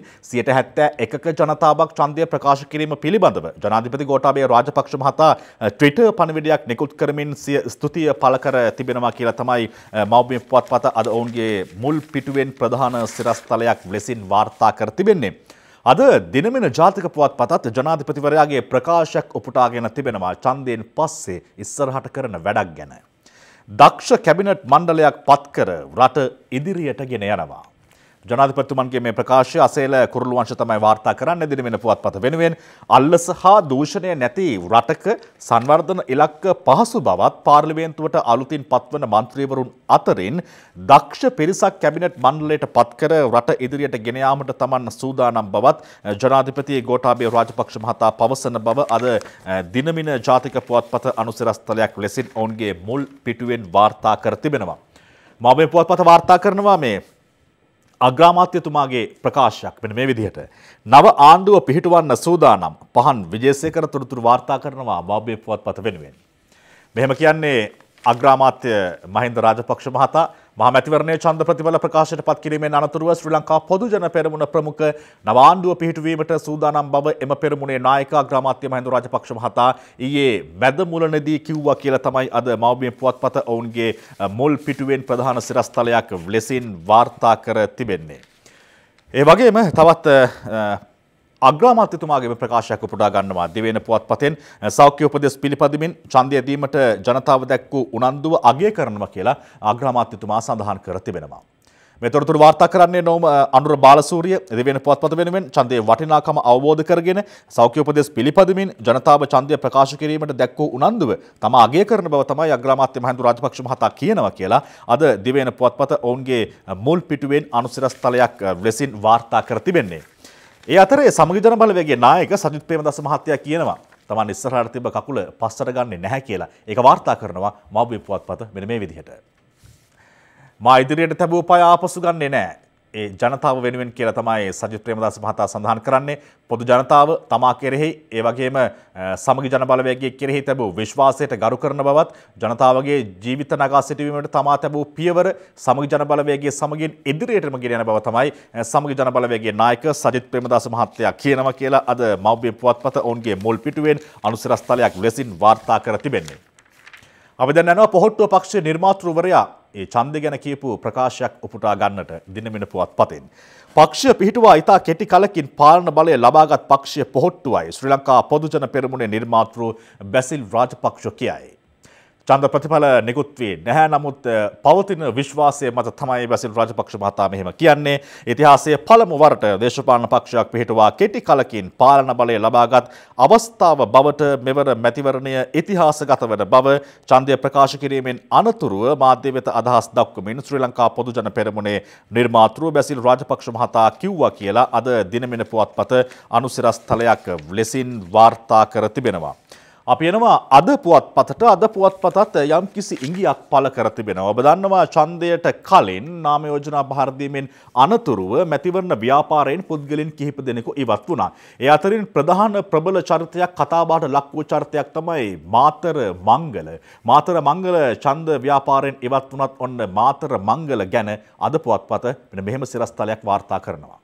71ක ජනතාවක් ඡන්දය ප්‍රකාශ කිරීම පිළිබඳව ජනාධිපති ගෝඨාභය රාජපක්ෂ මහතා ට්විටර් පණිවිඩයක් නිකුත් කරමින් ස්තුතිය පළ කර තිබෙනවා කියලා තමයි මව්බිම පුවත්පත අද ඔවුන්ගේ මුල් පිටුවෙන් ප්‍රධාන සිරස්තලයක් ලෙසින් වාර්තා කර තිබෙන්නේ. අද දිනමින ජාතික පුවත්පතත් ජනාධිපතිවරයාගේ ප්‍රකාශයක් උපුටාගෙන තිබෙනවා ඡන්දයෙන් පස්සේ ඉස්සරහට කරන වැඩක් ගැන. දක්ෂ කැබිනට් මණ්ඩලයක් පත්කර රට ඉදිරියට ගෙන යනවා. ජනාධිපතිතුමන්ගේ මේ ප්‍රකාශය අසේල කුරුළු වංශ තමයි වාර්තා කරන්නේ දිනමින පුවත්පත වෙනුවෙන්. අල්ලස හා දූෂණය නැති රටක සංවර්ධන ඉලක්ක පහසු බවත් පාර්ලිමේන්තුවට අලුතින් පත්වන මන්ත්‍රීවරුන් අතරින් දක්ෂ පිරිසක් කැබිනට් මණ්ඩලයට පත්කර රට ඉදිරියට ගෙන යාමට තමන් සූදානම් බවත් ජනාධිපති ගෝඨාභය රාජපක්ෂ මහතා පවසන බව අද දිනමින ජාතික පුවත්පත අනුසිරස්තලයක් ලෙසින් ඔවුන්ගේ මුල් පිටුවෙන් වාර්තා කර තිබෙනවා. මාබේ පුවත්පත වාර්තා කරනවා මේ අග්‍රාමාත්‍යතුමාගේ ප්‍රකාශයක් මෙන්න මේ විදිහට නව ආණ්ඩුව පිහිටුවන්න සූදානම් පහන් විජේසේකර තොරතුරු වාර්තා කරනවා බාබේ පුවත්පත වෙනුවෙන්. මෙහෙම කියන්නේ අග්‍රාමාත්‍ය මහින්ද රාජපක්ෂ මහතා මහ මැතිවරණයේ ඡන්ද ප්‍රතිඵල ප්‍රකාශයට පත් කිරීමෙන් අනතුරුව ශ්‍රී ලංකා පොදු ජන පෙරමුණ ප්‍රමුඛ නව ආණ්ඩුව පිහිටුවීමට සූදානම් බව එම පෙරමුණේ නායක අග්‍රාමාත්‍ය මහින්ද රාජපක්ෂ මහතා ඊයේ මැද මුලනේදී කිව්වා කියලා තමයි අද මව්බිම් පුවත්පත ඔවුන්ගේ මුල් පිටුවෙන් ප්‍රධාන සිරස්තලයක් ලෙසින් වාර්තා කර තිබෙන්නේ. ඒ වගේම තවත් අග්‍රාමාත්‍යතුමාගේ ප්‍රකාශයක් උපුටා ගන්නවා දිවෙන පුවත්පතෙන් සෞඛ්‍ය උපදෙස් පිළිපදමින් ඡන්දය දීමට ජනතාව දැක්වූ උනන්දුව අගය කරනවා කියලා අග්‍රාමාත්‍යතුමා සඳහන් කර තිබෙනවා. මේ තොරතුරු වාර්තා කරන්නේ නෝම අනුර බාලසූරිය දිවෙන පුවත්පත වෙනුවෙන් ඡන්දයේ වටිනාකම අවබෝධ කරගෙන සෞඛ්‍ය උපදෙස් පිළිපදමින් ජනතාව ඡන්දය ප්‍රකාශ කිරීමට දැක්වූ උනන්දුව තම අගය කරන බව තමයි අග්‍රාමාත්‍ය මහින්ද රාජපක්ෂ මහතා කියනවා කියලා අද දිවෙන පුවත්පත ඔවුන්ගේ මුල් පිටුවෙන් අනුසිරස්තලයක් ලෙසින් වාර්තා කර තිබෙන්නේ. ඒ අතරේ සමගි ජන බලවේගයේ නායක සජිත් ප්‍රේමදාස මහත්තයා කියනවා තමන් ඉස්සරහට තිබ්බ කකුල පස්සට ගන්නෙ නැහැ කියලා. ඒක වාර්තා කරනවා මව්බිම් පුවත්පත මෙන්න මේ විදිහට. මා ඉදිරියට තැබූ පය ආපසු ගන්නෙ නැහැ. ඒ ජනතාව වෙනුවෙන් කියලා තමයි සජිත් ප්‍රේමදාස මහතා සඳහන් කරන්නේ. පොදු ජනතාව තමා කෙරෙහි ඒ වගේම සමගි ජන බලවේගයේ කෙරෙහි තැබූ විශ්වාසයට ගරු කරන බවත් ජනතාවගේ ජීවිත නගා සිටුවීමට තමා තැබූ පියවර සමගි ජන බලවේගයේ සමගින් ඉදිරියටම ගෙන යන බව තමයි සමගි ජන බලවේගයේ නායක සජිත් ප්‍රේමදාස මහත්තයා කියනවා කියලා අද මව්බිම් පුවත්පත ඔවුන්ගේ මුල් පිටුවෙන් අනුසිරස්තලයක් ලෙසින් වාර්තා කර තිබෙන්නේ. අපි දැන් යනවා පොහොට්ටුව පක්ෂයේ නිර්මාතෘවරයා ඒ ඡන්දය ගැන කියපු ප්‍රකාශයක් උපුටා ගන්නට දිනමින පුවත්පතෙන්. පක්ෂය පිහිටුවා ඉතා කෙටි කලකින් පාලන බලය ලබාගත් පක්ෂය පොහොට්ටුවයි ශ්‍රී ලංකා පොදු ජන පෙරමුණේ නිර්මාතෘ බැසිල් රාජපක්ෂ කියයි. ඡන්ද ප්‍රතිඵල නිකුත් වී නැහැ. නමුත් පවතින විශ්වාසය මත තමයි බැසිල් රාජපක්ෂ මහතා මෙහෙම කියන්නේ. ඉතිහාසයේ පළමු වරට දේශපාලන පක්ෂයක් පිහිටුවා කෙටි කලකින් පාලන බලය ලබාගත් අවස්ථාව බවට මෙවර මැතිවරණය ඉතිහාසගත වන බව ඡන්දය ප්‍රකාශ කිරීමෙන් අනතුරුව මාධ්‍ය වෙත අදහස් දක්වමින් ශ්‍රී ලංකා පොදු ජන පෙරමුණේ නිර්මාතෘ බැසිල් රාජපක්ෂ මහතා කිව්වා කියලා අද දිනමින පුවත්පත අනුසිරස්තලයක් ලෙසින් වාර්තා කර තිබෙනවා. අපි එනවා අද පුවත්පතත් යම් කිසි ඉඟියක් පළ කර තිබෙනවා. ඔබ දන්නවා ඡන්දයට කලින් නාම යෝජනා බහර දීමෙන් අනතුරුව මැතිවරණ ව්‍යාපාරයෙන් පුද්ගලයන් කිහිප දෙනෙකු ඉවත් වුණා. ඒ අතරින් ප්‍රධාන ප්‍රබල චරිතයක් කතාබහට ලක් වූ චරිතයක් තමයි මාතර මංගල. මාතර මංගල ඡන්ද ව්‍යාපාරයෙන් ඉවත් වුණත් ඔන්න මාතර මංගල ගැන අද පුවත්පත මෙහෙම සිරස්තලයක් වාර්තා කරනවා.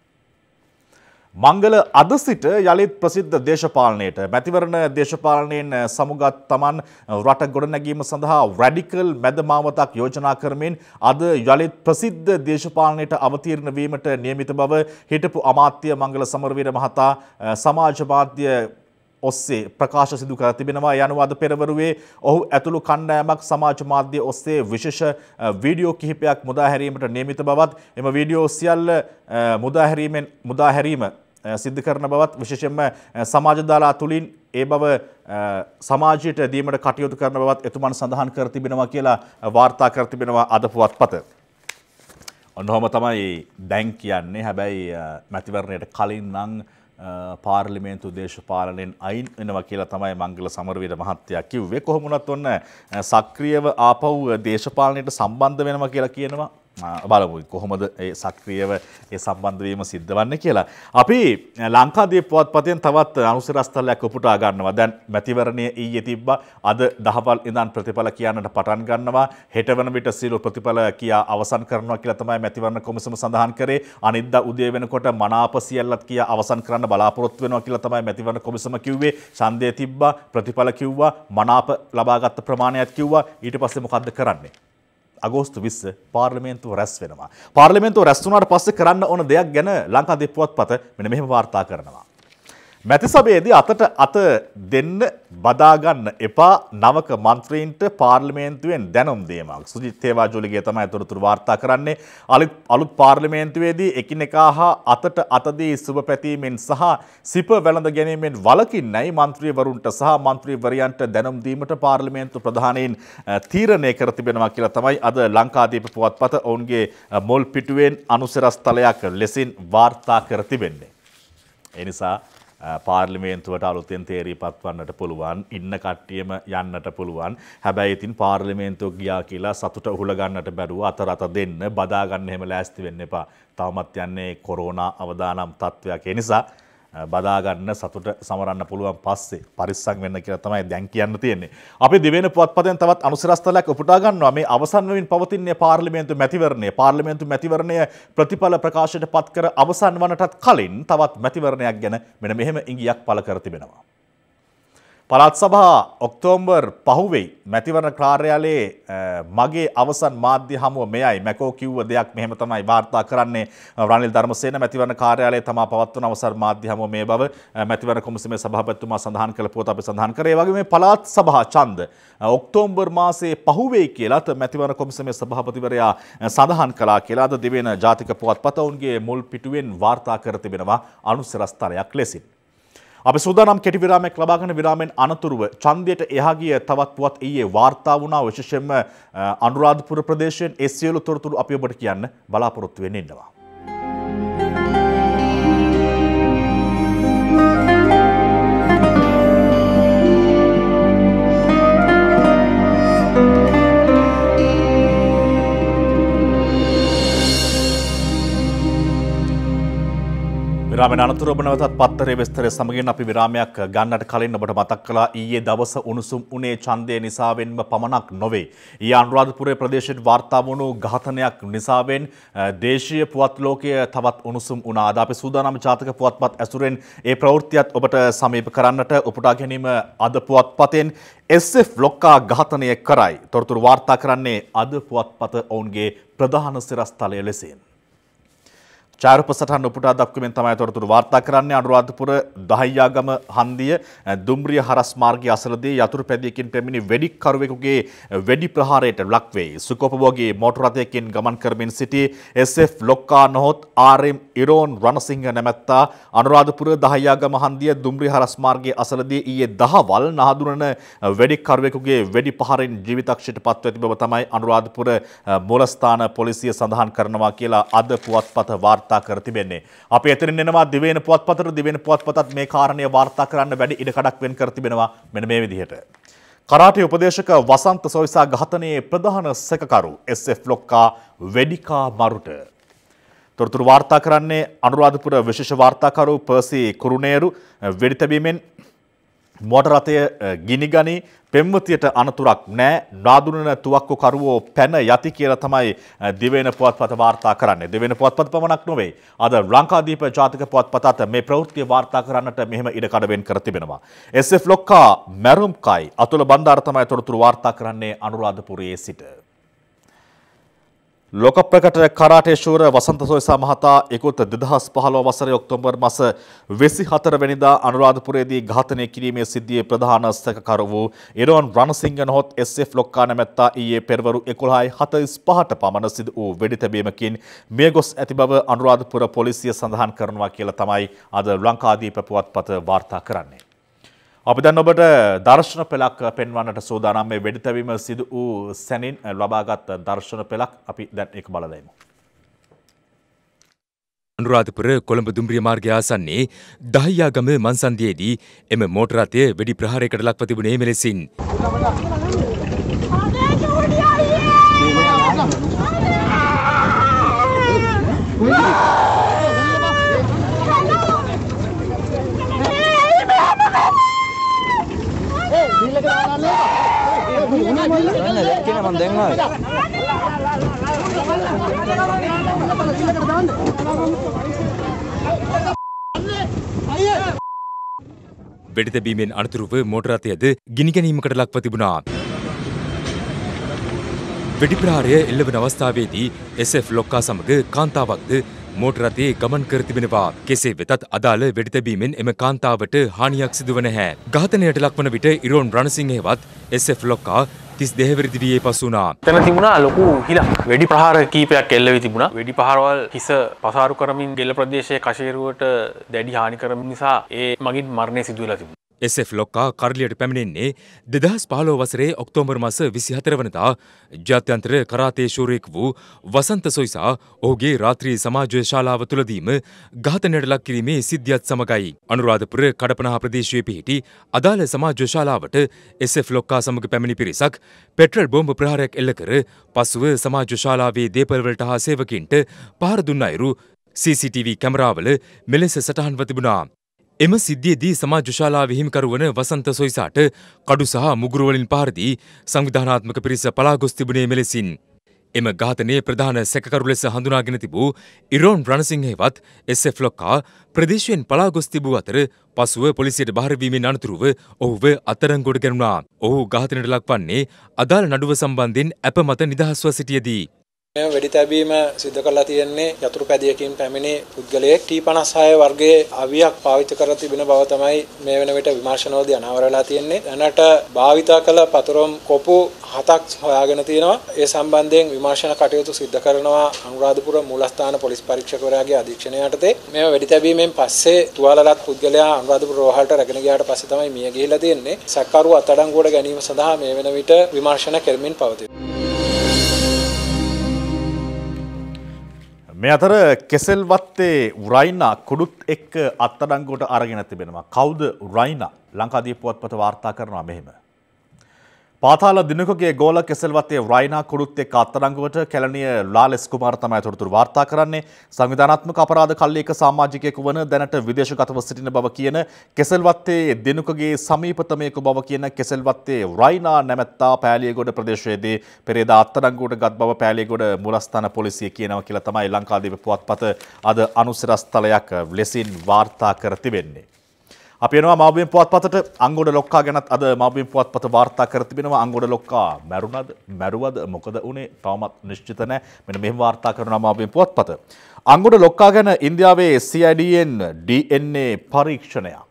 මංගල අද සිට යළිත් ප්‍රසිද්ධ දේශපාලනයට මැතිවරණ දේශපාලනයෙන් සමුගත් තමන් රට ගොඩනැගීම සඳහා රැඩිකල් මැද මාවතක් යෝජනා කරමින් අද යළිත් ප්‍රසිද්ධ දේශපාලනයට අවතීර්ණ වීමට නියමිත බව හිටපු අමාත්‍ය මංගල සමරවීර මහතා සමාජ මාධ්‍ය ඔස්සේ ප්‍රකාශ සිදු කර තිබෙනවා. ඒ අනුව අද පෙරවරුවේ ඔහු ඇතුළු කණ්ඩායමක් සමාජ මාධ්‍ය ඔස්සේ විශේෂ වීඩියෝ කිහිපයක් මුදා හැරීමට නියමිත බවත් එම වීඩියෝ සියල්ල මුදා හැරීම සිද්ධ කරන බවත් විශේෂයෙන්ම සමාජ දාලා තුලින් ඒ බව සමාජයට දීමට කටයුතු කරන බවත් එතුමන් සඳහන් කර තිබෙනවා කියලා වාර්තා කර තිබෙනවා අද පුවත්පත. ඔන්නෝම තමයි දැන් කියන්නේ. හැබැයි මැතිවරණයට කලින් නම් පාර්ලිමේන්තු දේශපාලනයෙන් අයින් වෙනවා කියලා තමයි මංගල සමරවීර මහත්තයා කිව්වේ. කොහොම වුණත් ඔන්න සක්‍රියව ආපහු දේශපාලනයට සම්බන්ධ වෙනවා කියලා කියනවා. බලමු කොහොමද ඒ සක්‍රියව ඒ සම්බන්ධ වීම සිද්ධ වන්නේ කියලා. අපි ලංකාදීප පුවත්පතෙන් තවත් අනුසිරස්තලයක් උපුටා ගන්නවා. දැන් මැතිවරණය ඊයේ තිබ්බා. අද දහවල් ඉඳන් ප්‍රතිඵල කියන්නට පටන් ගන්නවා. හෙට වන විට සියලු ප්‍රතිඵල කියා අවසන් කරනවා කියලා තමයි මැතිවරණ කොමිසම සඳහන් කරේ. අනිද්දා උදේ වෙනකොට මනාප සියල්ලත් කියා අවසන් කරන්න බලාපොරොත්තු වෙනවා කියලා තමයි මැතිවරණ කොමිසම කිව්වේ. ඡන්දය තිබ්බා, ප්‍රතිඵල කිව්වා, මනාප ලබාගත් ප්‍රමාණයක් කිව්වා. ඊට පස්සේ මොකද්ද කරන්නේ? අගෝස්තු 20 පාර්ලිමේන්තුව රැස් වෙනවා. පාර්ලිමේන්තුව රැස් වුණාට පස්සේ කරන්න ඕන දෙයක් ගැන ලංකාදීප පුවත්පත මෙන්න මෙහෙම වාර්තා කරනවා. මැතිසභයේදී අත දෙන්න බදා ගන්න එපා නවක මන්ත්‍රීන්ට පාර්ලිමේන්තුවෙන් දැනුම් දීමක්. සුජිත් තේවාජෝලිගේ තමයි තොරතුරු වාර්තා කරන්නේ. අලුත් පාර්ලිමේන්තුවේදී එකිනෙකා හා අත දී සුබ පැතීමෙන් සහ සිප වැළඳ ගැනීමෙන් වළකින්නයි මන්ත්‍රීවරුන්ට සහ මන්ත්‍රීවරයන්ට දැනුම් දීමට පාර්ලිමේන්තු ප්‍රධානීන් තීරණය කර තිබෙනවා කියලා තමයි අද ලංකාදීප පුවත්පත ඔවුන්ගේ මුල් පිටුවෙන් අනුසිරස්තලයක් ලෙසින් වාර්තා කර තිබෙන්නේ. ඒ නිසා පාර්ලිමේන්තුවට අලුතෙන් තේරී පත්වන්නට පුළුවන්, ඉන්න කට්ටියම යන්නට පුළුවන්. හැබැයි ඉතින් පාර්ලිමේන්තුව ගියා කියලා සතුට උහුල ගන්නට බැරුව අත දෙන්න බදා ගන්න එහෙම ලෑස්ති වෙන්න එපා. තවමත් යන්නේ කොරෝනා අවදානම් තත්වයක්. ඒ නිසා බදා ගන්න සතුට සමරන්න පුළුවන් පස්සේ පරිස්සම් වෙන්න කියලා තමයි දැන් කියන්න තියෙන්නේ. අපි දිවෙන පුවත්පතෙන් තවත් අනුසරස්තලයක් උපුටා ගන්නවා. මේ අවසන් වෙමින් පවතින පාර්ලිමේන්තු මැතිවරණය. පාර්ලිමේන්තු මැතිවරණය ප්‍රතිඵල ප්‍රකාශයට පත් කර අවසන් වනටත් කලින් තවත් මැතිවරණයක් ගැන මෙන්න මෙහෙම ඉඟියක් පළ කර තිබෙනවා. පළාත් සභා ඔක්තෝබර් 5 වෙනි මැතිවරණ කාර්යාලයේ මගේ අවසන් මාධ්‍ය හමුව මෙයයි. මැකෝ කිව්ව දෙයක් මෙහෙම තමයි වාර්තා කරන්නේ. රනිල් ධර්මසේන මැතිවරණ කාර්යාලයේ තමා පවත්වන අවසන් මාධ්‍ය හමුව මේ බව මැතිවරණ කොමිසමේ සභාපතිතුමා සඳහන් කළ පුවත අපි සඳහන් කරේ. ඒ වගේම මේ පළාත් සභා ඡන්ද ඔක්තෝබර් මාසයේ 5 වෙනි කියලාත් මැතිවරණ කොමිසමේ සභාපතිවරයා සඳහන් කළා කියලා අද දිවෙන ජාතික පුවත්පත ඔවුන්ගේ මුල් පිටුවෙන් වාර්තා කර තිබෙනවා අනුසරස්තරයක් ලෙසින්. අපි සූදානම් කෙටි විරාමයක් ලබා ගන්න. විරාමෙන් අනතුරුව ඡන්දයට එහා ගිය තවත් පුවත් ඊයේ වාර්තා වුණා. විශේෂයෙන්ම අනුරාධපුර ප්‍රදේශයෙන් ඒ සියලු තොරතුරු අපි ඔබට කියන්න බලාපොරොත්තු වෙන්න ඉන්නවා. විරාමයෙන් අනතුරුව ඔබ නැවතත් පත්තරේ විස්තරය සමගින් අපි විරාමයක් ගන්නට කලින් ඔබට මතක් කළා ඊයේ දවස උණුසුම් උනේ ඡන්දය නිසාවෙන්ම පමණක් නොවේ. ඊයේ අනුරාධපුරයේ ප්‍රදේශයට වාර්තා වුණු ඝාතනයක් නිසාවෙන් දේශීය පුවත් ලෝකයේ තවත් උණුසුම් වුණා. අද අපි සූදානම් ජාතක පුවත්පත් ඇසුරෙන් ඒ ප්‍රවෘත්තියත් ඔබට සමීප කරන්නට උපුටා ගැනීම අද පුවත්පතෙන් SF ලොක්කා ඝාතනය කරයි. තොරතුරු වාර්තා කරන්නේ අද පුවත්පත ඔවුන්ගේ ප්‍රධාන සිරස්තලය ලෙසින්. චාරුපසටහන් උපුටා දක්වමින් තමයි තොරතුරු වාර්තා කරන්නේ. අනුරාධපුර දහයියාගම හන්දිය දුම්රිය හරස් මාර්ගයේ අසලදී යතුරු පැදියකින් පැමිණි වෙඩික්කරුවෙකුගේ වෙඩි ප්‍රහාරයට ලක් වේ. සුඛෝපභෝගී මෝටර රථයකින් ගමන් කරමින් සිටි SF ලොක්කා නොහොත් RM ඉරෝන් රණසිංහ නැමැත්තා අනුරාධපුර දහයියාගම හන්දිය දුම්රිය හරස් මාර්ගයේ අසලදී ඊයේ දහවල් නහදුනන වෙඩික්කරුවෙකුගේ වෙඩි පහරින් ජීවිතක්ෂයට පත්ව ඇති බව තමයි අනුරාධපුර මූලස්ථාන පොලිසිය සඳහන් කරනවා කියලා අද පුවත්පත වාර්තා කර තිබෙන්නේ. අපි එතනින් එනවා දිවෙන පුවත්පතට. දිවෙන පුවත්පතත් මේ කාරණය වාර්තා කරන්න වැඩි ඉඩකඩක් වෙන් කර තිබෙනවා මෙන්න මේ විදිහට. කරාටි උපදේශක වසන්ත සොයිසා ඝාතනයේ ප්‍රධාන සැකකරු SF ලොක්කා වෙඩිකා මරුට. තොරතුරු වාර්තා කරන්නේ අනුරාධපුර විශේෂ වාර්තාකරු පර්සි කුරුණේරු වෙඩි තැබීමෙන් මෝටර රථය ගිනිගනි පෙම්වතියට අනතුරක් නැහැ. නාදුනන තුවක්කු කරුවෝ පැන යති කියලා තමයි දිවෙන පුවත්පත වාර්තා කරන්නේ. දිවෙන පුවත්පත පමණක් නොවේ. අද ලංකාදීප ජාතික පුවත්පතත් මේ ප්‍රවෘත්තිය වාර්තා කරන්නට මෙහෙම ඉඩකඩ වෙන් කර තිබෙනවා. SF ලොක්කා මැරුම්කයි අතුල බණ්ඩාර තමයි තොරතුරු වාර්තා කරන්නේ අනුරාධපුරයේ සිට. ලෝක ප්‍රකට කරාටේ ශූර වසන්ත සොයිසා මහතා ඉකුත් 2015 වසරේ ඔක්තෝබර් මාස 24 වෙනිදා අනුරාධපුරයේදී ඝාතනය කිරීමේ සිද්ධියේ ප්‍රධාන සැකකරු වූ ඉරෝන් රණසිංහ නොහොත් SF ලොක්කා නැමැත්තා ඊයේ පෙරවරු 11:45ට පමණ සිදු වූ වෙඩි තැබීමකින් මියගොස් ඇති බව අනුරාධපුර පොලිසිය සඳහන් කරනවා කියලා තමයි අද ලංකාදීප පුවත්පත වාර්තා කරන්නේ. අපි දැන් ඔබට දර්ශන පෙළක් පෙන්වන්නට සූදානම්. මේ වෙඩි තැබීම සිදු වූ සැනින් ලබාගත් දර්ශන පෙළක් අපි දැන් ඒක බලලා ඉමු. අනුරාධපුර කොළඹ දුම්රිය මාර්ගය ආසන්නයේ දහයියාගම මන්සන්දියේදී එම මෝටර රථය වෙඩි ප්‍රහාරයකට ලක්ව තිබුණේ මෙලෙසින්. වෙඩි තැබීමෙන් අනතුරුව මෝටර රථයද ගිනි ගැනීමකට ලක්ව තිබුණා. වෙඩි ප්‍රහාරය එල්ලවන අවස්ථාවේදී SF ලොක්කා සමග කාන්තාවක්ද මෝටර රථයේ ගමන් කර තිබෙනවා. කෙසේ වෙතත් අදාළ වෙඩි තැබීමෙන් එම කාන්තාවට හානියක් සිදුව නැහැ. ඝාතනයට ලක්වන විට ඉරෝන් රණසිංහවත් SF ලොක්කා 32 වෙනි දිවියේ පසු වුණා. එතන තිබුණා ලොකු හිලක්. වෙඩි ප්‍රහාර කීපයක් එල්ල වී තිබුණා. වෙඩි ප්‍රහාරවල් හිස පසාරු කරමින් ගෙල්ල ප්‍රදේශයේ කෂේරුවට දැඩි හානි කරමින් නිසා ඒ මගින් මරණය සිදු වෙලා තිබුණා. SF ලොක්කා කරලියට පැමිණෙන්නේ 2015 වසරේ ඔක්තෝබර් මාස 24 වනදා ජාත්‍යන්තර කරාතේ ශූරයෙක් වූ වසන්ත සොයිසා ඔහුගේ රාත්‍රී සමාජ ශාලාව තුළදීම ඝාතනයට ලක් කිරීමේ සිද්ධියත් සමගයි. අනුරාධපුර කඩපනහ ප්‍රදේශයේ පිහිටි අදාළ සමාජ ශාලාවට SF ලොක්කා සමග පැමිණි පිරිසක් පෙට්‍රල් බෝම්බ ප්‍රහාරයක් එල්ල කර පසුව සමාජ ශාලාවේ දේපළවලට හා සේවකින්ට පහර දුන් අයුරු CCTV කැමරාවල මෙලෙස සටහන්ව තිබුණා. එම සිද්ධියේදී සමාජ ශාලාවේ හිමිකරු වන වසන්ත සොයිසාට කඩු සහ මුගුරු වලින් පහර දී සංවිධානාත්මක පිරිස පලා ගොස් තිබුණේ මෙලෙසින්. එම ඝාතනයේ ප්‍රධාන සැකකරු ලෙස හඳුනාගෙන තිබූ ඉරෝන් රණසිංහේවත් SF ලොක්කා ප්‍රදේශයෙන් පලා ගොස් තිබූ අතර පසුව පොලිසියට බාර වීමෙන් අනතුරුව ඔහුව අත්අඩංගුවට ගැනුණා. ඔහු ඝාතනයට ලක්වන්නේ අදාළ නඩුව සම්බන්ධයෙන් අප මත නිදහස්ව සිටියේදී. මෙම වෙඩි තැබීම සිදු කරලා තියෙන්නේ යතුරු පැදියකින් පැමිණි පුද්ගලයෙක් T56 වර්ගයේ අවියක් පාවිච්චි කර තිබෙන බව තමයි මේ වෙන විට විමර්ශනවලදී අනාවර වෙලා තියෙන්නේ. දැනට භාවිතා කළ පතරොම් කොපු 7ක් හොයාගෙන තියෙනවා. ඒ සම්බන්ධයෙන් විමර්ශන කටයුතු සිදු කරනවා අනුරාධපුර මූලස්ථාන පොලිස් පරීක්ෂකවරයාගේ අධීක්ෂණය යටතේ. මෙම වෙඩි තැබීමෙන් පස්සේ තුවාලලත් පුද්ගලයා අනුරාධපුර රෝහලට රැගෙන ගියාට පස්සේ තමයි මිය ගිහිලා තියෙන්නේ. සැකකරු අත්අඩංගුවට ගැනීම සඳහා මේ වෙන විට විමර්ශන කෙරමින් පවතී. මේ අතර කෙසෙල්වත්තේ රයිනා කුඩුත් එක්ක අත්අඩංගුවට අරගෙන තිබෙනවා. කවුද රයිනා? ලංකාදීප පුවත්පත වාර්තා කරනවා මෙහෙම. පාතාල දිනකගේ ගෝල කෙසෙල්වත්තේ රයිනා කුඩුත් එක්ක අත්අඩංගුවට කැලණිය ලාලෙස් කුමාර තමයි තොරතුරු වාර්තා කරන්නේ. සංවිධානාත්මක අපරාධ කල්ලියක සමාජිකයෙකු වන දැනට විදේශගතව සිටින බව කියන කෙසෙල්වත්තේ දිනකගේ සමීපතමයෙකු බව කියන කෙසෙල්වත්තේ රයිනා නැමැත්තා පෑලියගොඩ ප්‍රදේශයේදී පෙරේදා අත්අඩංගුවට ගත් බව පෑලියගොඩ මූලස්ථාන පොලිසිය කියනවා කියලා තමයි ලංකාදීප පුවත්පත අද අනුසිරස්තලයක් ලෙසින් වාර්තා කර තිබෙන්නේ. අපි එනවා මාබිම් පුවත්පතට. අංගොඩ ලොක්කා ගැනත් අද මාබිම් පුවත්පත වාර්තා කර තිබෙනවා. අංගොඩ ලොක්කා මැරුවද මොකද උනේ තවමත් නිශ්චිත නැහැ. මෙන්න මෙහෙම වාර්තා කරනවා මාබිම් පුවත්පත. අංගොඩ ලොක්කා ගැන ඉන්දියාවේ CIDN DNA පරීක්ෂණයක්.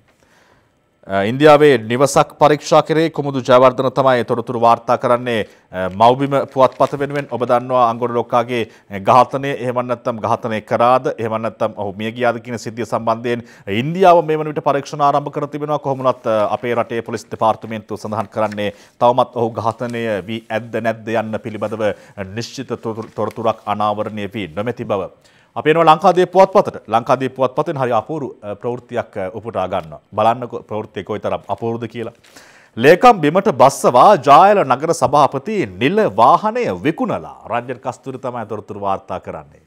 ඉන්දියාවේ නිවසක් පරීක්ෂා කරේ කුමුදු ජයවර්ධන තමයි තොරතුරු වාර්තා කරන්නේ මව්බිම පුවත්පත වෙනුවෙන්. ඔබ දන්නවා අංගොඩ ලොක්කාගේ ඝාතනය එහෙම නැත්නම් ඝාතනය කරාද එහෙම නැත්නම් ඔහු මිය ගියාද කියන සිද්ධිය සම්බන්ධයෙන් ඉන්දියාව මේ වන විට පරීක්ෂණ ආරම්භ කර තිබෙනවා. කොහොම වුණත් අපේ රටේ පොලිස් දෙපාර්තමේන්තුව සඳහන් කරන්නේ තවමත් ඔහු ඝාතනය වී ඇද්ද නැද්ද යන්න පිළිබඳව නිශ්චිත තොරතුරක් අනාවරණය වී නොමැති බව. අපි එනවා ලංකාදීප පුවත්පතට. ලංකාදීප පුවත්පතෙන් හරි අපූර්ව ප්‍රවෘත්තියක් උපුටා ගන්නවා. බලන්නකෝ ප්‍රවෘත්තිය කොයිතරම් අපූර්වද කියලා. ලේකම් බිමට බස්සවා ජායල නගර සභාපති නිල වාහනය විකුණලා. රංජන් කස්තුරි තමයි තොරතුරු වාර්තා කරන්නේ.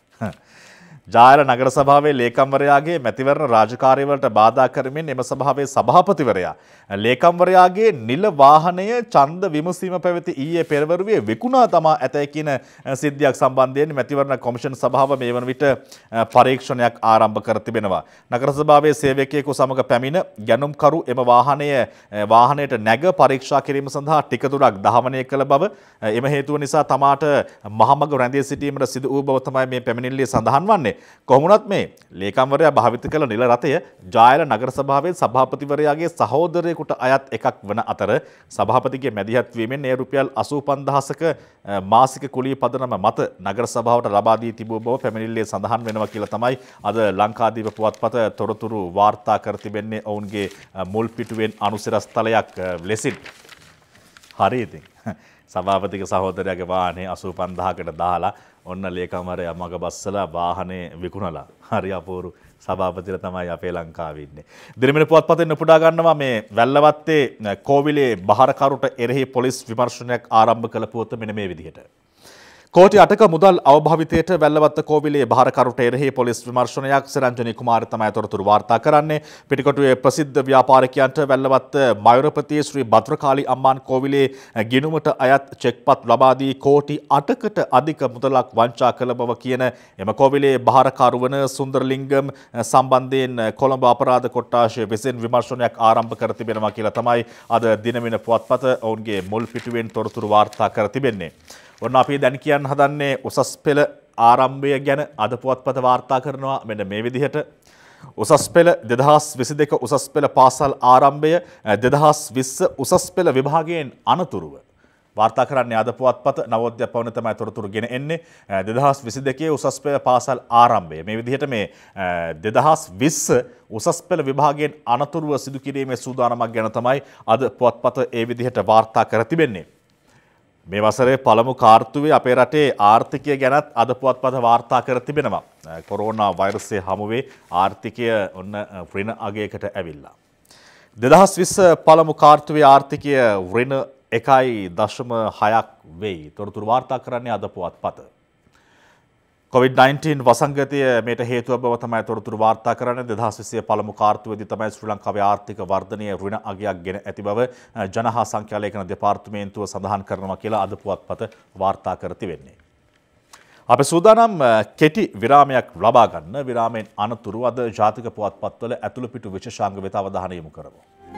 ජායල නගර සභාවේ ලේකම්වරයාගේ මැතිවරණ රාජකාරියවලට බාධා කරමින් එම සභාවේ සභාපතිවරයා ලේකම්වරයාගේ නිල වාහනය ඡන්ද විමසීම පැවති ඊයේ පෙරවරුවේ විකුණා තමා ඇතැයි කියන සිද්ධියක් සම්බන්ධයෙන් මැතිවරණ කොමිෂන් සභාව මේ වන විට පරීක්ෂණයක් ආරම්භ කර තිබෙනවා. නගර සභාවේ සේවකයෙකු සමග පැමිණ ගැනුම්කරු එම වාහනයට නැග පරීක්ෂා කිරීම සඳහා ටික දුරක් දහවනය කළ බව, එම හේතුව නිසා තමාට මහමග රැඳී සිටීමට සිදු වූ බව තමයි මේ පැමිණිල්ලේ සඳහන් වන්නේ. කොහොමුණත් මේ ලේකම්වරයා භාවිත කළ නිල රථය ජායල නගර සභාවේ සභාපතිවරයාගේ සහෝදරයෙකුට අයත් එකක් වන අතර සභාපතිගේ මැදිහත් වීමෙන් ඒ රුපියල් 85000ක මාසික කුලිය පදනම මත නගර සභාවට ලබා දී තිබූ බව පැමිණිල්ලේ සඳහන් වෙනවා කියලා තමයි අද ලංකාදීප පුවත්පත තොරතුරු වාර්තා කර තිබෙන්නේ ඔවුන්ගේ මුල් පිටුවෙන් අනුසිරස්තලයක් ලෙසින්. හරි ඉතින් සභාපතිගේ සහෝදරයාගේ වාහනේ 85000කට දාලා ඔන්න ලේකම්වරයා මග බස්සලා වාහනේ විකුණලා. හරි අපූර්ව සභාපතිලා තමයි අපේ ලංකාවේ ඉන්නේ. දිනමින පුවත්පතෙන් උපුටා ගන්නවා මේ වැල්ලවත්තේ කෝවිලේ බහරකරුට එරෙහි පොලිස් විමර්ශනයක් ආරම්භ කළ පුවත මෙන්න මේ විදිහට. කෝටි 8ක මුදල් අවභාවිතයට වැල්ලවත්ත කෝවිලේ බහරකරුට එරෙහි පොලිස් විමර්ශනයක් සරංජනී කුමාරි තමයි තොරතුරු වාර්තා කරන්නේ. පිටිකොටුවේ ප්‍රසිද්ධ ව්‍යාපාරිකයන්ට වැල්ලවත්ත මයුරපති ශ්‍රී භද්‍රකාලි අම්මාන් කෝවිලේ ගිණුමට අයත් චෙක්පත් ලබා දී කෝටි 8කට අධික මුදලක් වංචා කළ බව කියන එම කෝවිලේ බහරකරු වන සුන්දරලිංගම් සම්බන්ධයෙන් කොළඹ අපරාධ කොට්ටාශය විසින් විමර්ශනයක් ආරම්භ කර තිබෙනවා කියලා තමයි අද දිනමින පුවත්පත ඔවුන්ගේ මුල් පිටුවෙන් තොරතුරු වාර්තා කර තිබෙන්නේ. ඔන්න අපි දැන් කියන්න හදන්නේ උසස් පෙළ ආරම්භය ගැන අද පුවත්පත වාර්තා කරනවා මෙන්න මේ විදිහට. උසස් පෙළ 2022 උසස් පෙළ පාසල් ආරම්භය 2020 උසස් පෙළ විභාගයෙන් අනතුරුව වාර්තා කරන්නේ අද පුවත්පත නවෝදය පවන තමයි තොරතුරු ගෙන එන්නේ 2022 උසස් පෙළ පාසල් ආරම්භය. මේ විදිහට මේ 2020 උසස් පෙළ විභාගයෙන් අනතුරුව සිදු කිරීමේ සූදානමක් ගැන තමයි අද පුවත්පත ඒ විදිහට වාර්තා කර තිබෙන්නේ. මේ වසරේ පළමු කාර්තුවේ අපේ රටේ ආර්ථිකය ගැනත් අද පුවත්පත වාර්තා කර තිබෙනවා. කොරෝනා වෛරසය හමුවේ ආර්ථිකය ඔන්න ඍණ අගයකට ඇවිල්ලා. 2020 පළමු කාර්තුවේ ආර්ථිකය ඍණ 1.6ක් වෙයි. තොරතුරු වාර්තා කරන්නේ අද පුවත්පත. COVID-19 වසංගතය මේට හේතුව බව තමයි තොරතුරු වාර්තා කරන්නේ. 2020 පළමු කාර්තුවේදී තමයි ශ්‍රී ලංකාවේ ආර්ථික වර්ධනය ඍණ අගයක් ගෙන ඇති බව ජන හා සංඛ්‍යාලේඛන දෙපාර්තමේන්තුව සඳහන් කරනවා කියලා අද පුවත්පත වාර්තා කර තිබෙන්නේ. අපි සූදානම් කෙටි විරාමයක් ලබා ගන්න. විරාමයෙන් අනතුරු අද ජාතික පුවත්පත්වල ඇතුළු පිටු විශේෂාංග වෙත අවධානය යොමු කරමු.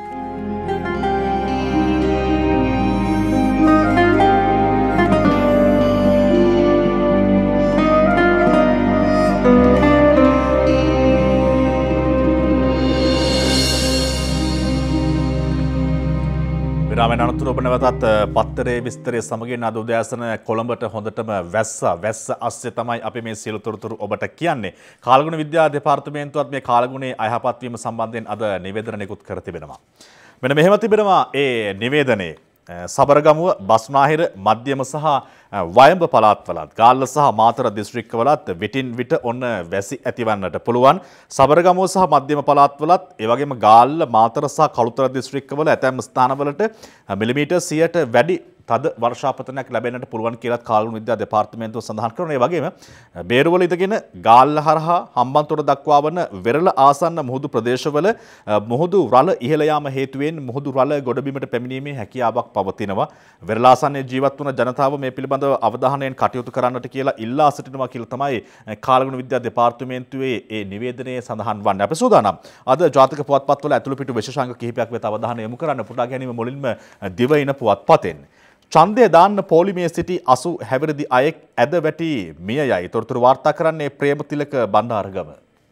විරාමයෙන් අනතුරු ඔබ නැවතත් පත්තරේ විස්තරය සමගින් අද උදෑසන කොළඹට හොඳටම වැස්ස අස්සේ තමයි අපි මේ සියලු තොරතුරු ඔබට කියන්නේ. කාලගුණ විද්‍යා දෙපාර්තමේන්තුවත් මේ කාලගුණේ අයහපත් වීම සම්බන්ධයෙන් අද නිවේදන නිකුත් කර තිබෙනවා. මෙන්න මෙහෙම තිබෙනවා ඒ නිවේදනයේ සබරගමුව බස්නාහිර මධ්‍යම සහ වයඹ පළාත්වලත් ගාල්ල සහ මාතර දිස්ත්‍රික්කවලත් විටින් විට ඔන්න වැසි ඇතිවන්නට පුළුවන්. සබරගමුව සහ මධ්‍යම පළාත්වලත් ඒ වගේම ගාල්ල මාතර සහ කළුතර දිස්ත්‍රික්කවල ඇතැම් ස්ථානවලට මිලිමීටර් 100ට වැඩි තද වර්ෂාපතනයක් ලැබෙන්නට පුළුවන් කියලා කාලගුණ විද්‍යා දෙපාර්තමේන්තුව සඳහන් කරනවා. ඒ වගේම බේරුවල ඉඳගෙන ගාල්ල හරහා හම්බන්තොට දක්වා වන වෙරළ ආසන්න මුහුදු ප්‍රදේශවල මුහුදු රළ ඉහළ යාම හේතුවෙන් මුහුදු රළ ගොඩබිමට පැමිණීමේ හැකියාවක් පවතිනවා. වෙරළ ආසන්නයේ ජීවත් වන ජනතාව මේ පිළිබඳව අවධානයෙන් කටයුතු කරන්නට කියලා ඉල්ලා සිටිනවා කියලා තමයි කාලගුණ විද්‍යා දෙපාර්තමේන්තුවේ ඒ නිවේදනයේ සඳහන් වන්නේ. අපි සූදානම් අද ජාතික පුවත්පත්වල ඇතුළු පිටු විශේෂාංග කිහිපයක් වෙත අවධානය යොමු කරන්න. පුටා ගැනීම මුලින්ම දිවයින පුවත්පතෙන්. ඡන්දය දාන්න පොලිමේ සිටි 80 හැවිරිදි අයෙක් ඇද වැටි මිය යයි. තොරතුරු වාර්තා කරන්නේ ප්‍රේමතිලක බණ්ඩාරගම.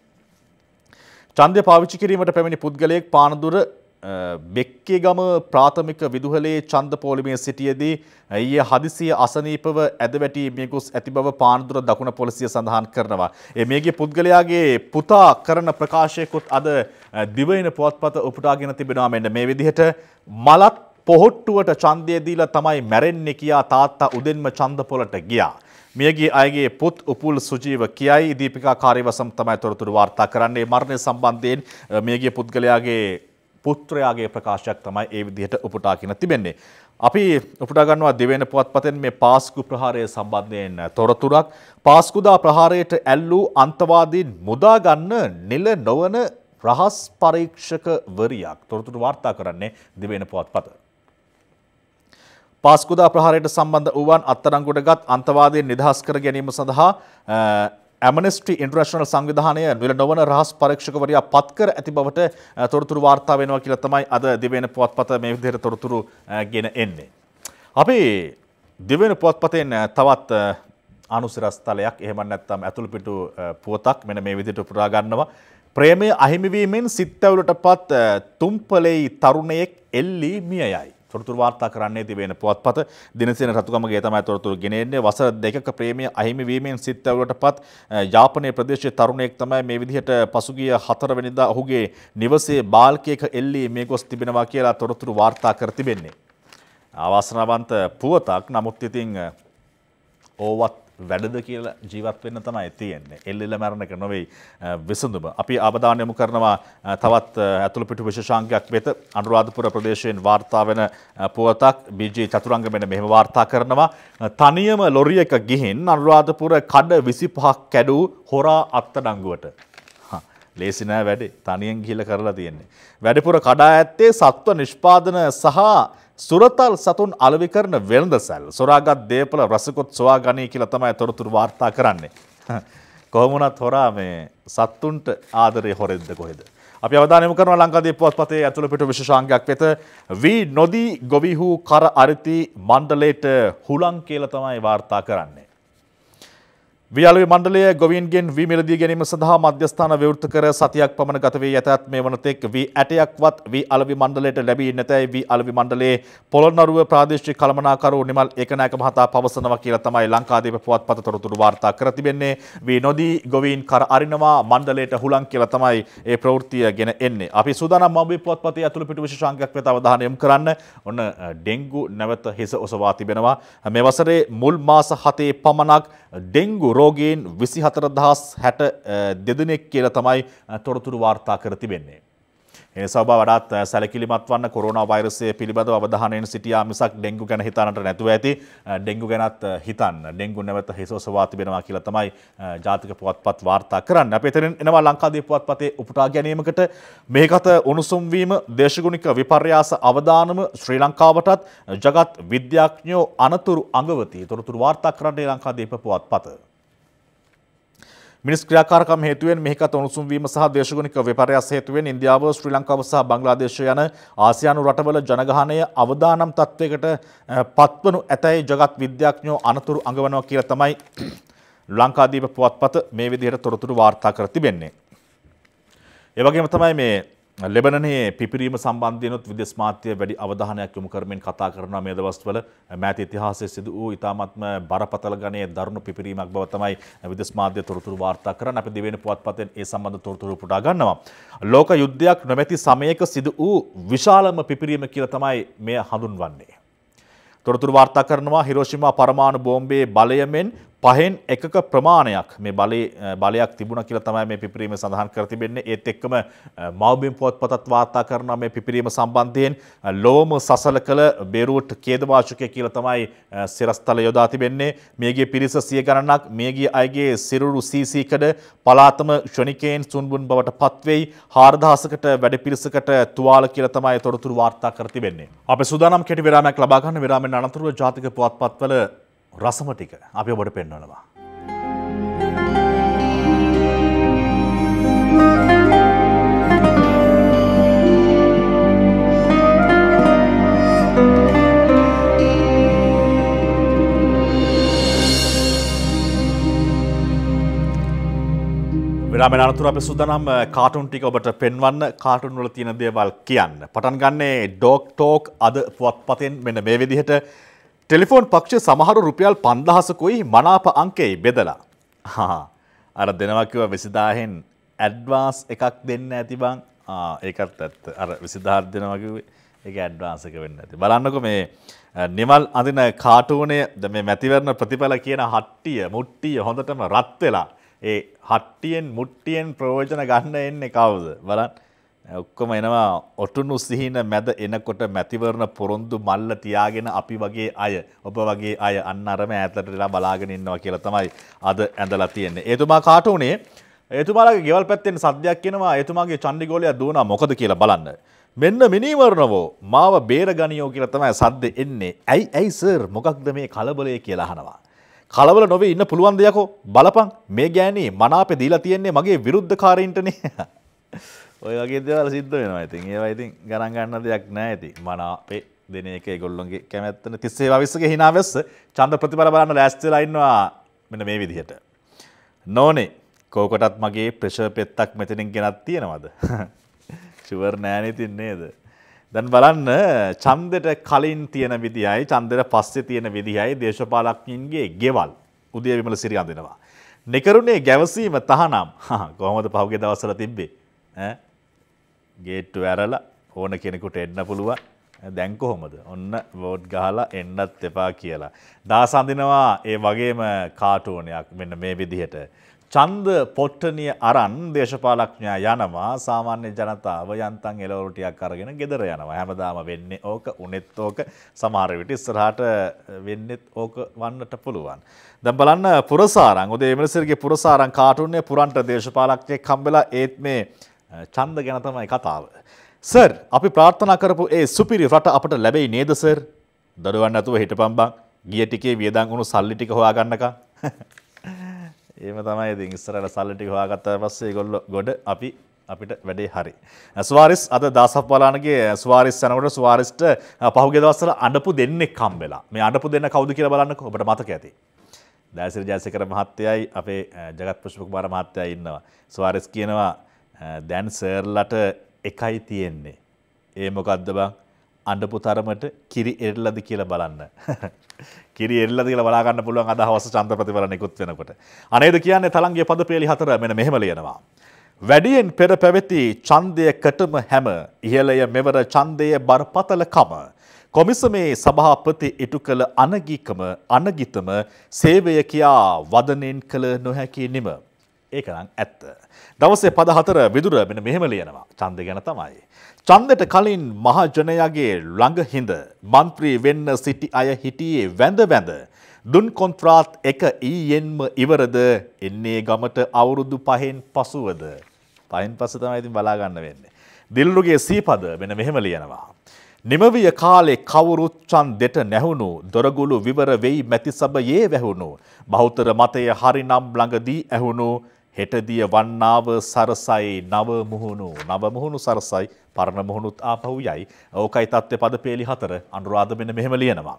ඡන්දය පාවිච්චි කිරීමට පැමිණි පුද්ගලයෙක් පානදුර බෙක්කේගම ප්‍රාථමික විදුහලේ ඡන්ද පොලිමේ සිටියේදී ඊයේ හදිසිය අසනීපව ඇද වැටි මිය ගොස් ඇති බව පානදුර දකුණ පොලිසිය සඳහන් කරනවා. ඒ මියගිය පුද්ගලයාගේ පුතා කරන ප්‍රකාශයකුත් අද දිවයින පුවත්පත උපුටාගෙන තිබෙනවා. මෙන්න මේ විදිහට මලත් පොහොට්ටුවට ඡන්දය දීලා තමයි මැරෙන්නේ කියා තාත්තා උදෙන්ම ඡන්ද පොලට ගියා. මියගිය අයගේ පුත් උපුල් සුජීව කියයි. දීපිකා කාර්යවසම් තමයි තොරතුරු වාර්තා කරන්නේ. මරණය සම්බන්ධයෙන් මියගිය පුද්ගලයාගේ පුත්‍රයාගේ ප්‍රකාශයක් තමයි ඒ විදිහට උපුටාගෙන තිබෙන්නේ. අපි උපුටා ගන්නවා දිවයින පුවත්පතෙන් මේ පාස්කු ප්‍රහාරය සම්බන්ධයෙන් තොරතුරක්. පාස්කුදා ප්‍රහාරයට ඇල්ලූ අන්තවාදීන් මුදා ගන්න නිල නොවන රහස් පරීක්ෂකවරියක්. තොරතුරු වාර්තා කරන්නේ දිවයින පුවත්පත. පාස්කුදා ප්‍රහාරයට සම්බන්ධ වූවන් අත්අඩංගුවටගත් අන්තවාදීන් නිදහස් කර ගැනීම සඳහා ඇමනෙස්ටි ඉන්ටර්නැෂනල් සංවිධානය නිල නොවන රහස් පරීක්ෂකවරියා පත් කර ඇති බවට තොරතුරු වාර්තා වෙනවා කියලා තමයි අද දිවයින පුවත්පත මේ විදිහට තොරතුරු ගෙන එන්නේ. අපි දිවයින පුවත්පතෙන් තවත් අනුසිරස්තලයක් එහෙම නැත්නම් ඇතුළු පිටු පුවතක් මෙන්න මේ විදිහට පුරා ගන්නවා. ප්‍රේමය අහිමි වීමෙන් සිත්ඇවුලටපත් තුම්පලෙයි තරුණයෙක් එල්ලී මිය යයි. තොරතුරු වාර්තා කරන්නේ දිවයින පුවත්පත. දිනසේන රතුගමගේ තමයි තොරතුරු ගෙන එන්නේ. වසර දෙකක ප්‍රේමය අහිමි වීමෙන් සිත් ඇවුලටපත් යාපනයේ ප්‍රදේශයේ තරුණයෙක් තමයි මේ විදිහට පසුගිය 4 වෙනිදා ඔහුගේ නිවසේ බාල්කයක එල්ලී මිය ගොස් තිබෙනවා කියලා තොරතුරු වාර්තා කර තිබෙන්නේ. අවාසනාවන්ත පුවතක්. නමුත් ඉතින් ඕවත් වැඩද කියලා ජීවත් වෙන්න තමයි තියෙන්නේ. එල්ලෙල මරණ එක නෙවෙයි විසඳුම. අපි අවධානය යොමු කරනවා තවත් ඇතුළු පිටු විශේෂාංගයක් වෙත. අනුරාධපුර ප්‍රදේශයෙන් වාර්තා වෙන පුවතක්. බීජී චතුරංග මෙන්න මෙහෙම වාර්තා කරනවා. තනියම ලොරියක ගිහින් අනුරාධපුර කඩ 25ක් කැඩූ හොරා අත්අඩංගුවට. ලේසි නෑ වැඩේ. තනියෙන් ගිහිල්ලා කරලා තියෙන්නේ. වැඩිපුර කඩා ඇත්තේ සත්ව නිෂ්පාදන සහ සුරතල් සතුන් අලෙවි කරන වෙළඳසැල්. සොරාගත් දේපල රසකොත් සොයා ගනී කියලා තමයි තොරතුරු වාර්තා කරන්නේ. කොහොම වුණත් හොරා මේ සත්තුන්ට ආදරේ හොරෙද්ද කොහෙද? අපි අවධානය යොමු කරනවා ලංකාදීප පුවත්පතේ ඇතුළු පිටු විශේෂාංගයක් වෙත. වී නොදී ගොවිහු කර අරිති මණ්ඩලයට හුලං කියලා තමයි වාර්තා කරන්නේ. වියලුවේ මණ්ඩලයේ ගොවීන්ගෙන් වී මිලදී ගැනීම සඳහා මධ්‍යස්ථාන විවෘත කර සතියක් පමණ ගත වී ඇතත් මේ වනතෙක් වී ඇටයක්වත් වී අලවි මණ්ඩලයට ලැබී නැතැයි වී අලවි මණ්ඩලයේ පොළොන්නරුව ප්‍රාදේශීය කළමනාකරු නිමල් ඒකනායක මහතා පවසනවා කියලා තමයි ලංකාදීප පුවත්පත තොරතුරු වාර්තා කර තිබෙන්නේ. වී නොදී ගොවීන් කර අරිනවා මණ්ඩලයට හුලං කියලා තමයි ඒ ප්‍රවෘත්තිය ගෙන එන්නේ. අපි සූදානම් මව්බිම් පුවත්පතේ අතුළු පිටු විශේෂාංගයක් වෙත අවධානය යොමු කරන්න. ඔන්න ඩෙන්ගු නැවත හිස ඔසවා තිබෙනවා. මේ වසරේ මුල් මාස 7 පමණක් ඩෙන්ගු රෝගීන් 24062 දෙනෙක් කියලා තමයි තොරතුරු වාර්තා කර තිබෙන්නේ. ඒ නිසා ඔබ වඩාත් සැලකිලිමත් වන්න කොරෝනා වෛරසය පිළිබඳව අවධානයෙන් සිටියා මිසක් ඩෙන්ගු ගැන හිතන්නට නැතුව ඇති. ඩෙන්ගු ගැනත් හිතන්න. ඩෙන්ගු නැවත හිස ඔසවා තිබෙනවා කියලා තමයි ජාතික පුවත්පත් වාර්තා කරන්නේ. අපි එතනින් එනවා ලංකාදීප පුවත්පතේ උපුටා ගැනීමකට. මේකට උණුසුම් වීම දේශගුණික විපර්යාස අවදානම ශ්‍රී ලංකාවටත් ජගත් විද්‍යාඥයෝ අනතුරු අඟවති. තොරතුරු වාර්තා කරන්නේ ලංකාදීප පුවත්පත. මිනිස් ක්‍රියාකාරකම් හේතුවෙන් මෙහිකත උණුසුම් වීම සහ දේශගුණික විපර්යාස හේතුවෙන් ඉන්දියාව ශ්‍රී ලංකාව සහ බංග්ලාදේශය යන ආසියානු රටවල ජනගහනය අවදානම් තත්වයකට පත්වනු ඇතැයි ජගත් විද්‍යාඥයෝ අනතුරු අඟවනවා කියලා තමයි ලංකාදීප පුවත්පත මේ විදිහට තොරතුරු වාර්තා කර තිබෙන්නේ. ඒ වගේම තමයි මේ ලෙබනනයේ පිපිරීම සම්බන්ධයෙන්ුත් විදේශ මාධ්‍ය වැඩි අවධානයක් යොමු කරමින් කතා කරනවා මේ දවස්වල. මෑත ඉතිහාසයේ සිදු වූ ඉතාමත්ම බරපතල ගණයේ දරුණු පිපිරීමක් බව තමයි විදේශ මාධ්‍ය තොරතුරු වාර්තා කරන්නේ. අපි දෙවෙනි පුවත්පතෙන් ඒ සම්බන්ධ තොරතුරු පුටා ගන්නවා. ලෝක යුද්ධයක් නොමැති සමයක සිදු වූ විශාලම පිපිරීම කියලා තමයි මෙය හඳුන්වන්නේ. තොරතුරු වාර්තා කරනවා හිරෝෂිමා පරමාණු බෝම්බයේ බලය මෙන් 5න් 1ක ප්‍රමාණයක් මේ බලයක් තිබුණා කියලා තමයි මේ පිපිරීම සඳහන් කර තිබෙන්නේ. ඒත් එක්කම මව්බිම් පුවත්පතත් වාර්තා කරනවා මේ පිපිරීම සම්බන්ධයෙන් ලොවම සසල කළ බේරුවට ඛේදවාචකය කියලා තමයි සිරස්තල යොදා තිබෙන්නේ. මේගේ පිරිස 100 ගණනක් මේගේ අයගේ සිරුරු CC කඩ පලාතම ක්ෂණිකයෙන් සුන්බුන් බවට පත්වෙයි. 4000කට වැඩි පිරිසකට තුවාල කියලා තමයි තොරතුරු වාර්තා කර තිබෙන්නේ. අපි සූදානම් කෙටි විරාමයක් ලබා ගන්න. විරාමයෙන් අනතුරුව ජාතික පුවත්පත්වල රසම ටික අපි ඔබට පෙන්වනවා. විරාමයෙන් අනතුරුව අපි සූදානම් කාටුන් ටික ඔබට පෙන්වන්න. කාටුන් වල තියෙන දේවල් කියන්න. පටන් ගන්නේ ඩොග් ටෝක් අද පුවත්පතෙන් මෙන්න මේ විදිහට ටෙලිෆෝන් පක්ෂ සමහරු රුපියල් 5000කුයි මනාප අංකයයි බෙදලා. අර දෙනවා කිව්වා 20000න් ඇඩ්වාන්ස් එකක් දෙන්න ඇති බං. ඒකත් ඇත්ත. අර 20000ක් දෙනවා කිව්වේ ඒක ඇඩ්වාන්ස් එක වෙන්න ඇති. බලන්නකෝ මේ නිමල් අඳින කාටුනේ මේ මැතිවරණ ප්‍රතිඵල කියන හට්ටිය මුට්ටිය හොඳටම රත් වෙලා ඒ හට්ටියෙන් මුට්ටියෙන් ප්‍රයෝජන ගන්න එන්නේ කවුද? බලන්න. ඔක්කොම එනවා ඔටුනු සිහින මැද එනකොට මැතිවරණ පොරොන්දු මල්ල තියාගෙන අපි වගේ අය ඔබ වගේ අය අන්න අරම ඈතට වෙලා බලාගෙන ඉන්නවා කියලා තමයි අද ඇඳලා තියෙන්නේ. එතුමා කාටුනේ එතුමාලගේ ගෙවල් පැත්තෙන් සද්දයක් එනවා. එතුමාගේ චණ්ඩිගෝලයා දුවනවා මොකද කියලා බලන්න. මෙන්න මිනිවරණවෝ මාව බේරගනියෝ කියලා තමයි සද්ද එන්නේ. ඇයි සර් මොකක්ද මේ කලබලය කියලා අහනවා. කලබල නොවේ ඉන්න පුළුවන් දෙයක්ෝ බලපන් මේ ගෑණි මනාපේ දීලා තියන්නේ මගේ විරුද්ධකාරීන්ටනේ. ඔය වගේ දේවල් සිද්ධ වෙනවා. ඉතින් ඒවා ඉතින් ගණන් ගන්න දෙයක් නෑ. ඉතින් මනාපේ දෙන එක ඒගොල්ලොන්ගේ කැමැත්තනේ. 30 හිනා වෙස්ස ඡන්ද ප්‍රතිඵල බලන්න ලෑස්තිලා ඉන්නවා මෙන්න මේ විදිහට. නෝනේ කෝකටත් මගේ ප්‍රෙෂර් පෙත්තක් මෙතනින් ගෙනත් තියනවද? ෂුවර් නෑනේ ඉතින් නේද? දැන් බලන්න ඡන්දෙට කලින් තියෙන විදියයි ඡන්දෙට පස්සේ තියෙන විදියයි දේශපාලඥයින්ගේ ගෙවල් උදේ විමල සිරි අඳිනවා. නිකරුණේ ගැවසීම තහනම්. කොහොමද පහුගිය දවස්වල තිබ්බේ? ගේට්ටු ඇරලා ඕන කෙනෙකුට එන්න පුළුවන්. දැන් කොහොමද? ඔන්න වෝට් ගහලා එන්නත් එපා කියලා. දාස අඳිනවා ඒ වගේම කාටුනයක් මෙන්න මේ විදිහට. ඡන්ද පොට්ටනිය අරන් දේශපාලඥයා යනවා. සාමාන්‍ය ජනතාව යන්තම් එළවලු ටිකක් අරගෙන ගෙදර යනවා. හැමදාම වෙන්නේ ඕක, උනෙත් ඕක, සමහර විට ඉස්සරහට වෙන්නෙත් ඕක වන්නට පුළුවන්. දැන් බලන්න පුරසාරං උදේ එමලසිරිගේ පුරසාරං කාටුන්නේ පුරන්ට දේශපාලඥයෙක් හම්බෙලා ඒත් මේ ඡන්ද ගැන තමයි කතාව. සර් අපි ප්‍රාර්ථනා කරපු ඒ සුපිරි රට අපට ලැබෙයි නේද සර්? දඩුවම් නැතුව හිටපන් බං. ගිය ටිකේ වියදම් වුණු සල්ලි ටික හොයාගන්නකම්. එහෙම තමයි ඉතින් ඉස්සරහට සල්ලි ටික හොයාගත්තා පස්සේ ඒගොල්ලෝ ගොඩ අපිට වැඩේ හරි. සුවාරිස් අද දාසප් බලානගේ සුවාරිස් යනකොට සුවාරිස්ට පහුගිය දවස්වල අඬපු දෙන්නෙක් හම්බෙලා. මේ අඬපු දෙන්න කවුද කියලා බලන්නකෝ ඔබට මතක ඇති. දාසිරි ජයසේකර මහත්තයයි අපේ ජගත් පුෂ්ප කුමාර මහත්තයා ඉන්නවා. සුවාරෙස් කියනවා දැන් සර්ලට එකයි තියෙන්නේ. ඒ මොකද්ද බං? අඬපු තරමට කිරි එරළද කියලා බලන්න. කිරි එරළද කියලා බලා ගන්න පුළුවන් අද හවස ඡන්ද ප්‍රතිඵල නිකුත් වෙනකොට. අනේද කියන්නේ තරංගයේ පද පෙළි 4 මෙන්න මෙහෙම ලියනවා. වැඩියෙන් පෙර පැවති ඡන්දයකටම හැම ඉහළය මෙවර ඡන්දයේ බරපතලකම කොමිසමේ සභාපති ඉටු කළ අනගිතම සේවය කියා වදනෙන් කළ නොහැකි නිම. ඒක නම් ඇත්ත. දවසේ පද 4 විදුර මෙන්න මෙහෙම ලියනවා. ඡන්ද ගැන තමයි. ඡන්දෙට කලින් මහජනයාගේ ළඟ හිඳ മന്ത്രി වෙන්න සිටි අය හිටියේ වැඳ දුන් කොන්ත්‍රාත් එක ඊයෙන්ම ඉවරද එන්නේ ගමට අවුරුදු 5න් පසුවද. 5න් පස්සේ තමයි ඉතින් බලා ගන්න වෙන්නේ. දිල්රුගේ සීපද මෙන්න මෙහෙම ලියනවා. නිමවිය කාලේ කවුරුත් ඡන්දෙට නැහුණු දොරගුළු විවර වෙයි මැති සභයේ වැහුණු බහුතර මතය හරිනම් ළඟදී ඇහුණු හෙටදිය වන්නාව සරසයි නව මුහුණු සරසයි පරණ මුහුණුත් ආපහු යයි. ඕකයි තත්ත්වය පද පේලි 4 අනුරාධ මෙන්න මෙහෙම ලියනවා.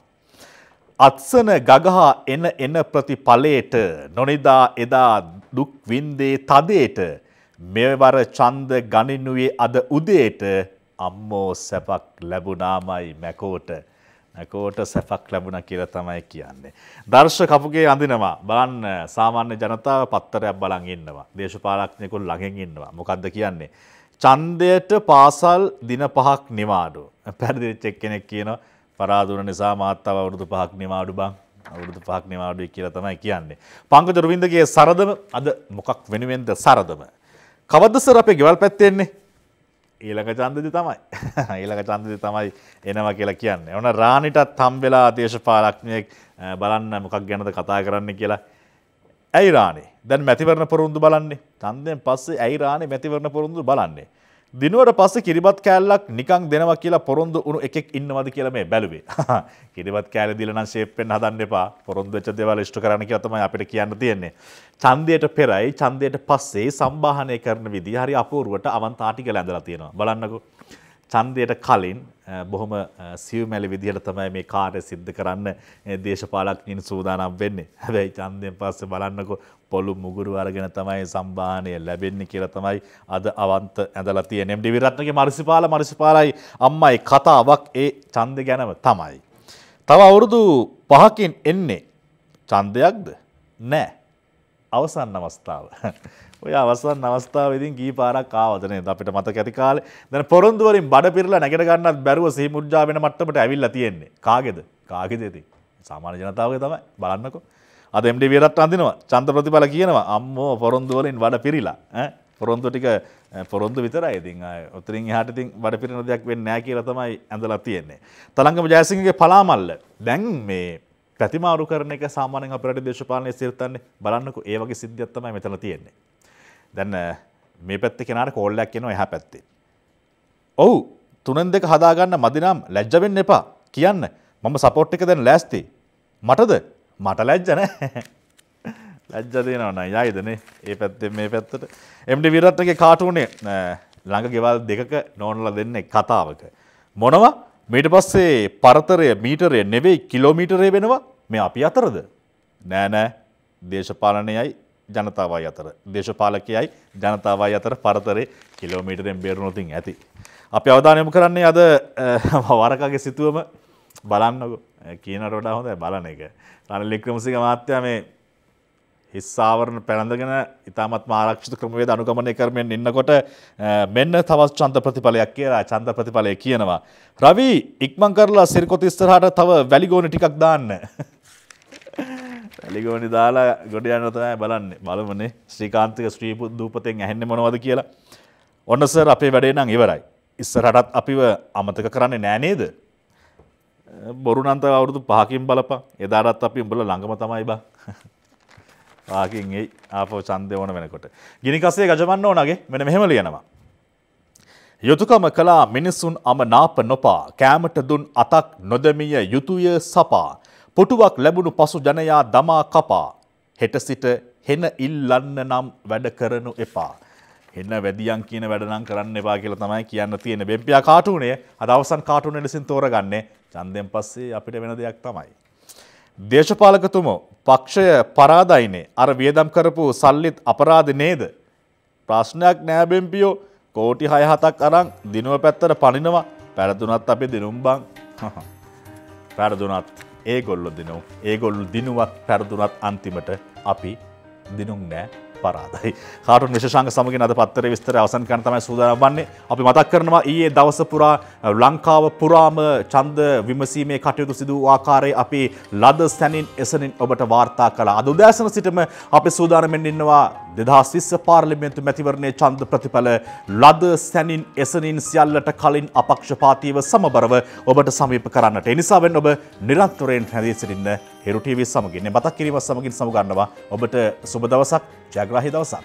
අත්සන ගගහා එන ප්‍රතිඵලයට නොනිදා එදා දුක් වින්දේ තදේට මෙවර ඡන්ද ගණිනුවේ අද උදේට අම්මෝ සැපක් ලැබුණාමයි මැකෝට සැපක් ලැබුණා කියලා තමයි කියන්නේ. දර්ශක කපුගේ අඳිනවා. බලන්න සාමාන්‍ය ජනතාව පත්තරයක් බලන් ඉන්නවා. දේශපාලඥයෙකු ළඟින් ඉන්නවා. මොකද්ද කියන්නේ? ඡන්දයට පාසල් දින 5ක් නිවාඩු. පැරදිච්ච එක්කෙනෙක් කියනවා පරාදුන නිසා මාත්තව අවුරුදු 5ක් නිවාඩු බං. අවුරුදු 5ක් නිවාඩුයි කියලා තමයි කියන්නේ. පංකජ රුවින්දගේ සරදම අද මොකක් වෙනුවෙන්ද සරදම? කවද්ද සර් අපේ ගෙවල් පැත්තේ එන්නේ? ඊළඟ ඡන්දෙදි තමයි. ඊළඟ ඡන්දෙදි තමයි එනවා කියලා කියන්නේ. ඔන්න රාණිටත් හම්බෙලා දේශපාලඥයෙක් බලන්න මොකක් ගැනද කතා කරන්න කියලා. ඇයි රාණි? දැන් මැතිවරණ පොරොන්දු බලන්නේ. ඡන්දයෙන් පස්සේ ඇයි රාණි මැතිවරණ පොරොන්දු බලන්නේ? දිනුවට පස්සේ කිරිබත් කෑල්ලක් නිකන් දෙනවා කියලා පොරොන්දු වුණු එකෙක් ඉන්නවද කියලා මේ බැලුවේ. කිරිබත් කෑල්ල දීලා නම් ෂේප් වෙන්න හදන්න එපා. පොරොන්දු වෙච්ච දේවල් ඉෂ්ට කරන්න කියලා තමයි අපිට කියන්න තියෙන්නේ. ඡන්දයට පෙරයි ඡන්දයට පස්සේ සම්බාහනය කරන විදිය හරි අපූර්වට අවන්තාටිකල ඇඳලා තියෙනවා. බලන්නකෝ. ඡන්දයට කලින් බොහොම සියුමැලි විදියට තමයි මේ කාර්ය සිද්ධ කරන්න දේශපාලඥයින් සූදානම් වෙන්නේ. හැබැයි ඡන්දයෙන් පස්සේ බලන්නකෝ පොළු මුගුරු අරගෙන තමයි සම්බාහනය ලැබෙන්නේ කියලා තමයි අද අවන්ත ඇඳලා තියෙන්නේ. එම්.ඩී. විරත්නගේ මරිසිපාලයි අම්මයි කතාවක් ඒ ඡන්ද ගැනම තමයි. තව අවුරුදු 5කින් එන්නේ ඡන්දයක්ද? නෑ. අවසන් අවස්ථාව. ඔය අවසන් අවස්ථාවේදී කී පාරක් ආවද නේද අපිට මතක ඇති කාලේ. දැන් පොරොන්දු වලින් බඩ පිරලා නැගිට ගන්නත් බැරුව සිහිමුර්ජා වෙන මට්ටමට ඇවිල්ලා තියෙන්නේ. කාගේද? කාගේද ඉතින්? සාමාන්‍ය ජනතාවගේ තමයි. බලන්නකෝ. අද එම්.ඩී. විරත් අඳිනවා. ඡන්ද ප්‍රතිඵල කියනවා. අම්මෝ පොරොන්දු වලින් බඩ පිරිලා. පොරොන්දු ටික පොරොන්දු විතරයි. ඉතින් උතරින් එහාට ඉතින් බඩ පිරෙන දෙයක් වෙන්නේ නැහැ කියලා තමයි ඇඳලා තියෙන්නේ. තලංගම ජයසිංහගේ පලාමල්ල. දැන් මේ ප්‍රතිමාරු කරන එක සාමාන්‍යයෙන් අපේ රටේ දේශපාලනයේ සිරතන්නේ. බලන්නකෝ ඒ වගේ සිද්ධියක් තමයි මෙතන තියෙන්නේ. දැන් මේ පැත්තේ කෙනාට කෝල්ලයක් එනවා එහා පැත්තේ. ඔව් 3-2 හදාගන්න මදි නම් ලැජ්ජ වෙන්න එපා. කියන්න මම සපෝට් එක දෙන්න ලෑස්ති. මටද? මට ලැජ්ජ නැහැ. ලැජ්ජ දෙනව නෑ යයිද නේ. ඒ පැත්තෙන් මේ පැත්තට. එම්.ඩී. විරත්නගේ කාටුනේ ළඟ ගෙවල් දෙකක නෝනලා දෙන්නේ කතාවක. මොනවා? ඊට පස්සේ පරතරය මීටරය නෙවෙයි කිලෝමීටරය වෙනවා. මේ අපි අතරද? නෑ. දේශපාලනයයි ජනතාවයි අතර. දේශපාලකයයි ජනතාවයි අතර පරතරේ කිලෝමීටරෙන් බේරුණොතින් ඇති. අපි අවධානය යොමු කරන්නේ අද වරකගේ සිතුවම බලන්නකෝ. කියනට වඩා හොඳයි බලන එක. රනිල් වික්‍රමසිංහ මහත්තයා මේ හිස් ආවරණ පැනඳගෙන ඉතාමත්ම ආරක්ෂිත ක්‍රමවේද අනුගමනය කරමින් ඉන්නකොට මෙන්න තවත් ඡන්ද ප්‍රතිඵලයක් කියලා ඡන්ද ප්‍රතිඵලය කියනවා. රවි ඉක්මන් කරලා සිරිකොත ඉස්සරහට තව වැලිගෝනි ටිකක් දාන්න. වැලිගෝනි දාලා ගොඩ යනවා තමයි බලන්නේ. බලමුනේ ශ්‍රීකාන්තික ශ්‍රී දූපතෙන් ඇහෙන්නේ මොනවද කියලා. ඔන්න සර් අපේ වැඩේ නම් ඉවරයි. ඉස්සරහටත් අපිව අමතක කරන්නේ නෑ නේද? බොරු නම් තව අවුරුදු 5කින් බලපන්. එදාටත් අපි උඹලා ළඟම තමයි බං. ආකින් එයි ආපහු ඡන්දේ ඕන වෙනකොට. ගිනි කසේ ගජමන්න ඕනගේ මෙන්න මෙහෙම ලියනවා. යුතුයකම කළා මිනිසුන් අමනාප නොපා කෑමට දුන් අතක් නොදමිය යුතුය සපා පුටුවක් ලැබුණු පසු ජනයා දමා කපා හෙට සිට හෙන ඉල්ලන්න නම් වැඩ කරනු එපා. හෙන වැඩියන් කියන වැඩ නම් කරන්න එපා කියලා තමයි කියන්න තියෙන්නේ. බෙම්පියා කාටුනේ අද අවසන් කාටුනේ ලෙසින් තෝරගන්නේ ඡන්දයෙන් පස්සේ අපිට වෙන දෙයක් තමයි. දේශපාලකතුමෝ පක්ෂය පරාදයිනේ. අර වියදම් කරපු සල්ලිත් අපරාධ නේද? ප්‍රශ්නයක් නෑ බෙම්පියෝ. කෝටි 6-7ක් අරන් දිනුව පැත්තට පනිනවා. පැරදුනත් අපි දිනුම් බං. පැරදුනත් ඒගොල්ලෝ දිනුම්. ඒගොල්ලෝ දිනුවත් පැරදුනත් අන්තිමට අපි දිනුම් නෑ. පරාදයි. කාටුන් විශේෂාංග සමගින් අද පත්තරේ විස්තරය අවසන් කරන්න තමයි සූදානම් වන්නේ. අපි මතක් කරනවා ඊයේ දවස පුරා ලංකාව පුරාම ඡන්ද විමසීමේ කටයුතු සිදු වූ ආකාරය අපි ලද සැනින් එසනින් ඔබට වාර්තා කළා. අද උදෑසන සිටම අපි සූදානම්ෙන් ඉන්නවා 2020 පාර්ලිමේන්තු මැතිවරණයේ ඡන්ද ප්‍රතිඵල ලද සැනින් එසනින් සියල්ලට කලින් අපක්ෂපාතීව සමබරව ඔබට සමීප කරන්නට. ඒ නිසා වෙන්න ඔබ නිරන්තරයෙන් රැඳී සිටින්න හිරු ටීවී සමගින්. මතක් කිරීම සමගින් සමුගන්නවා. ඔබට සුබ දවසක්. ජයග්‍රාහී දවසක්.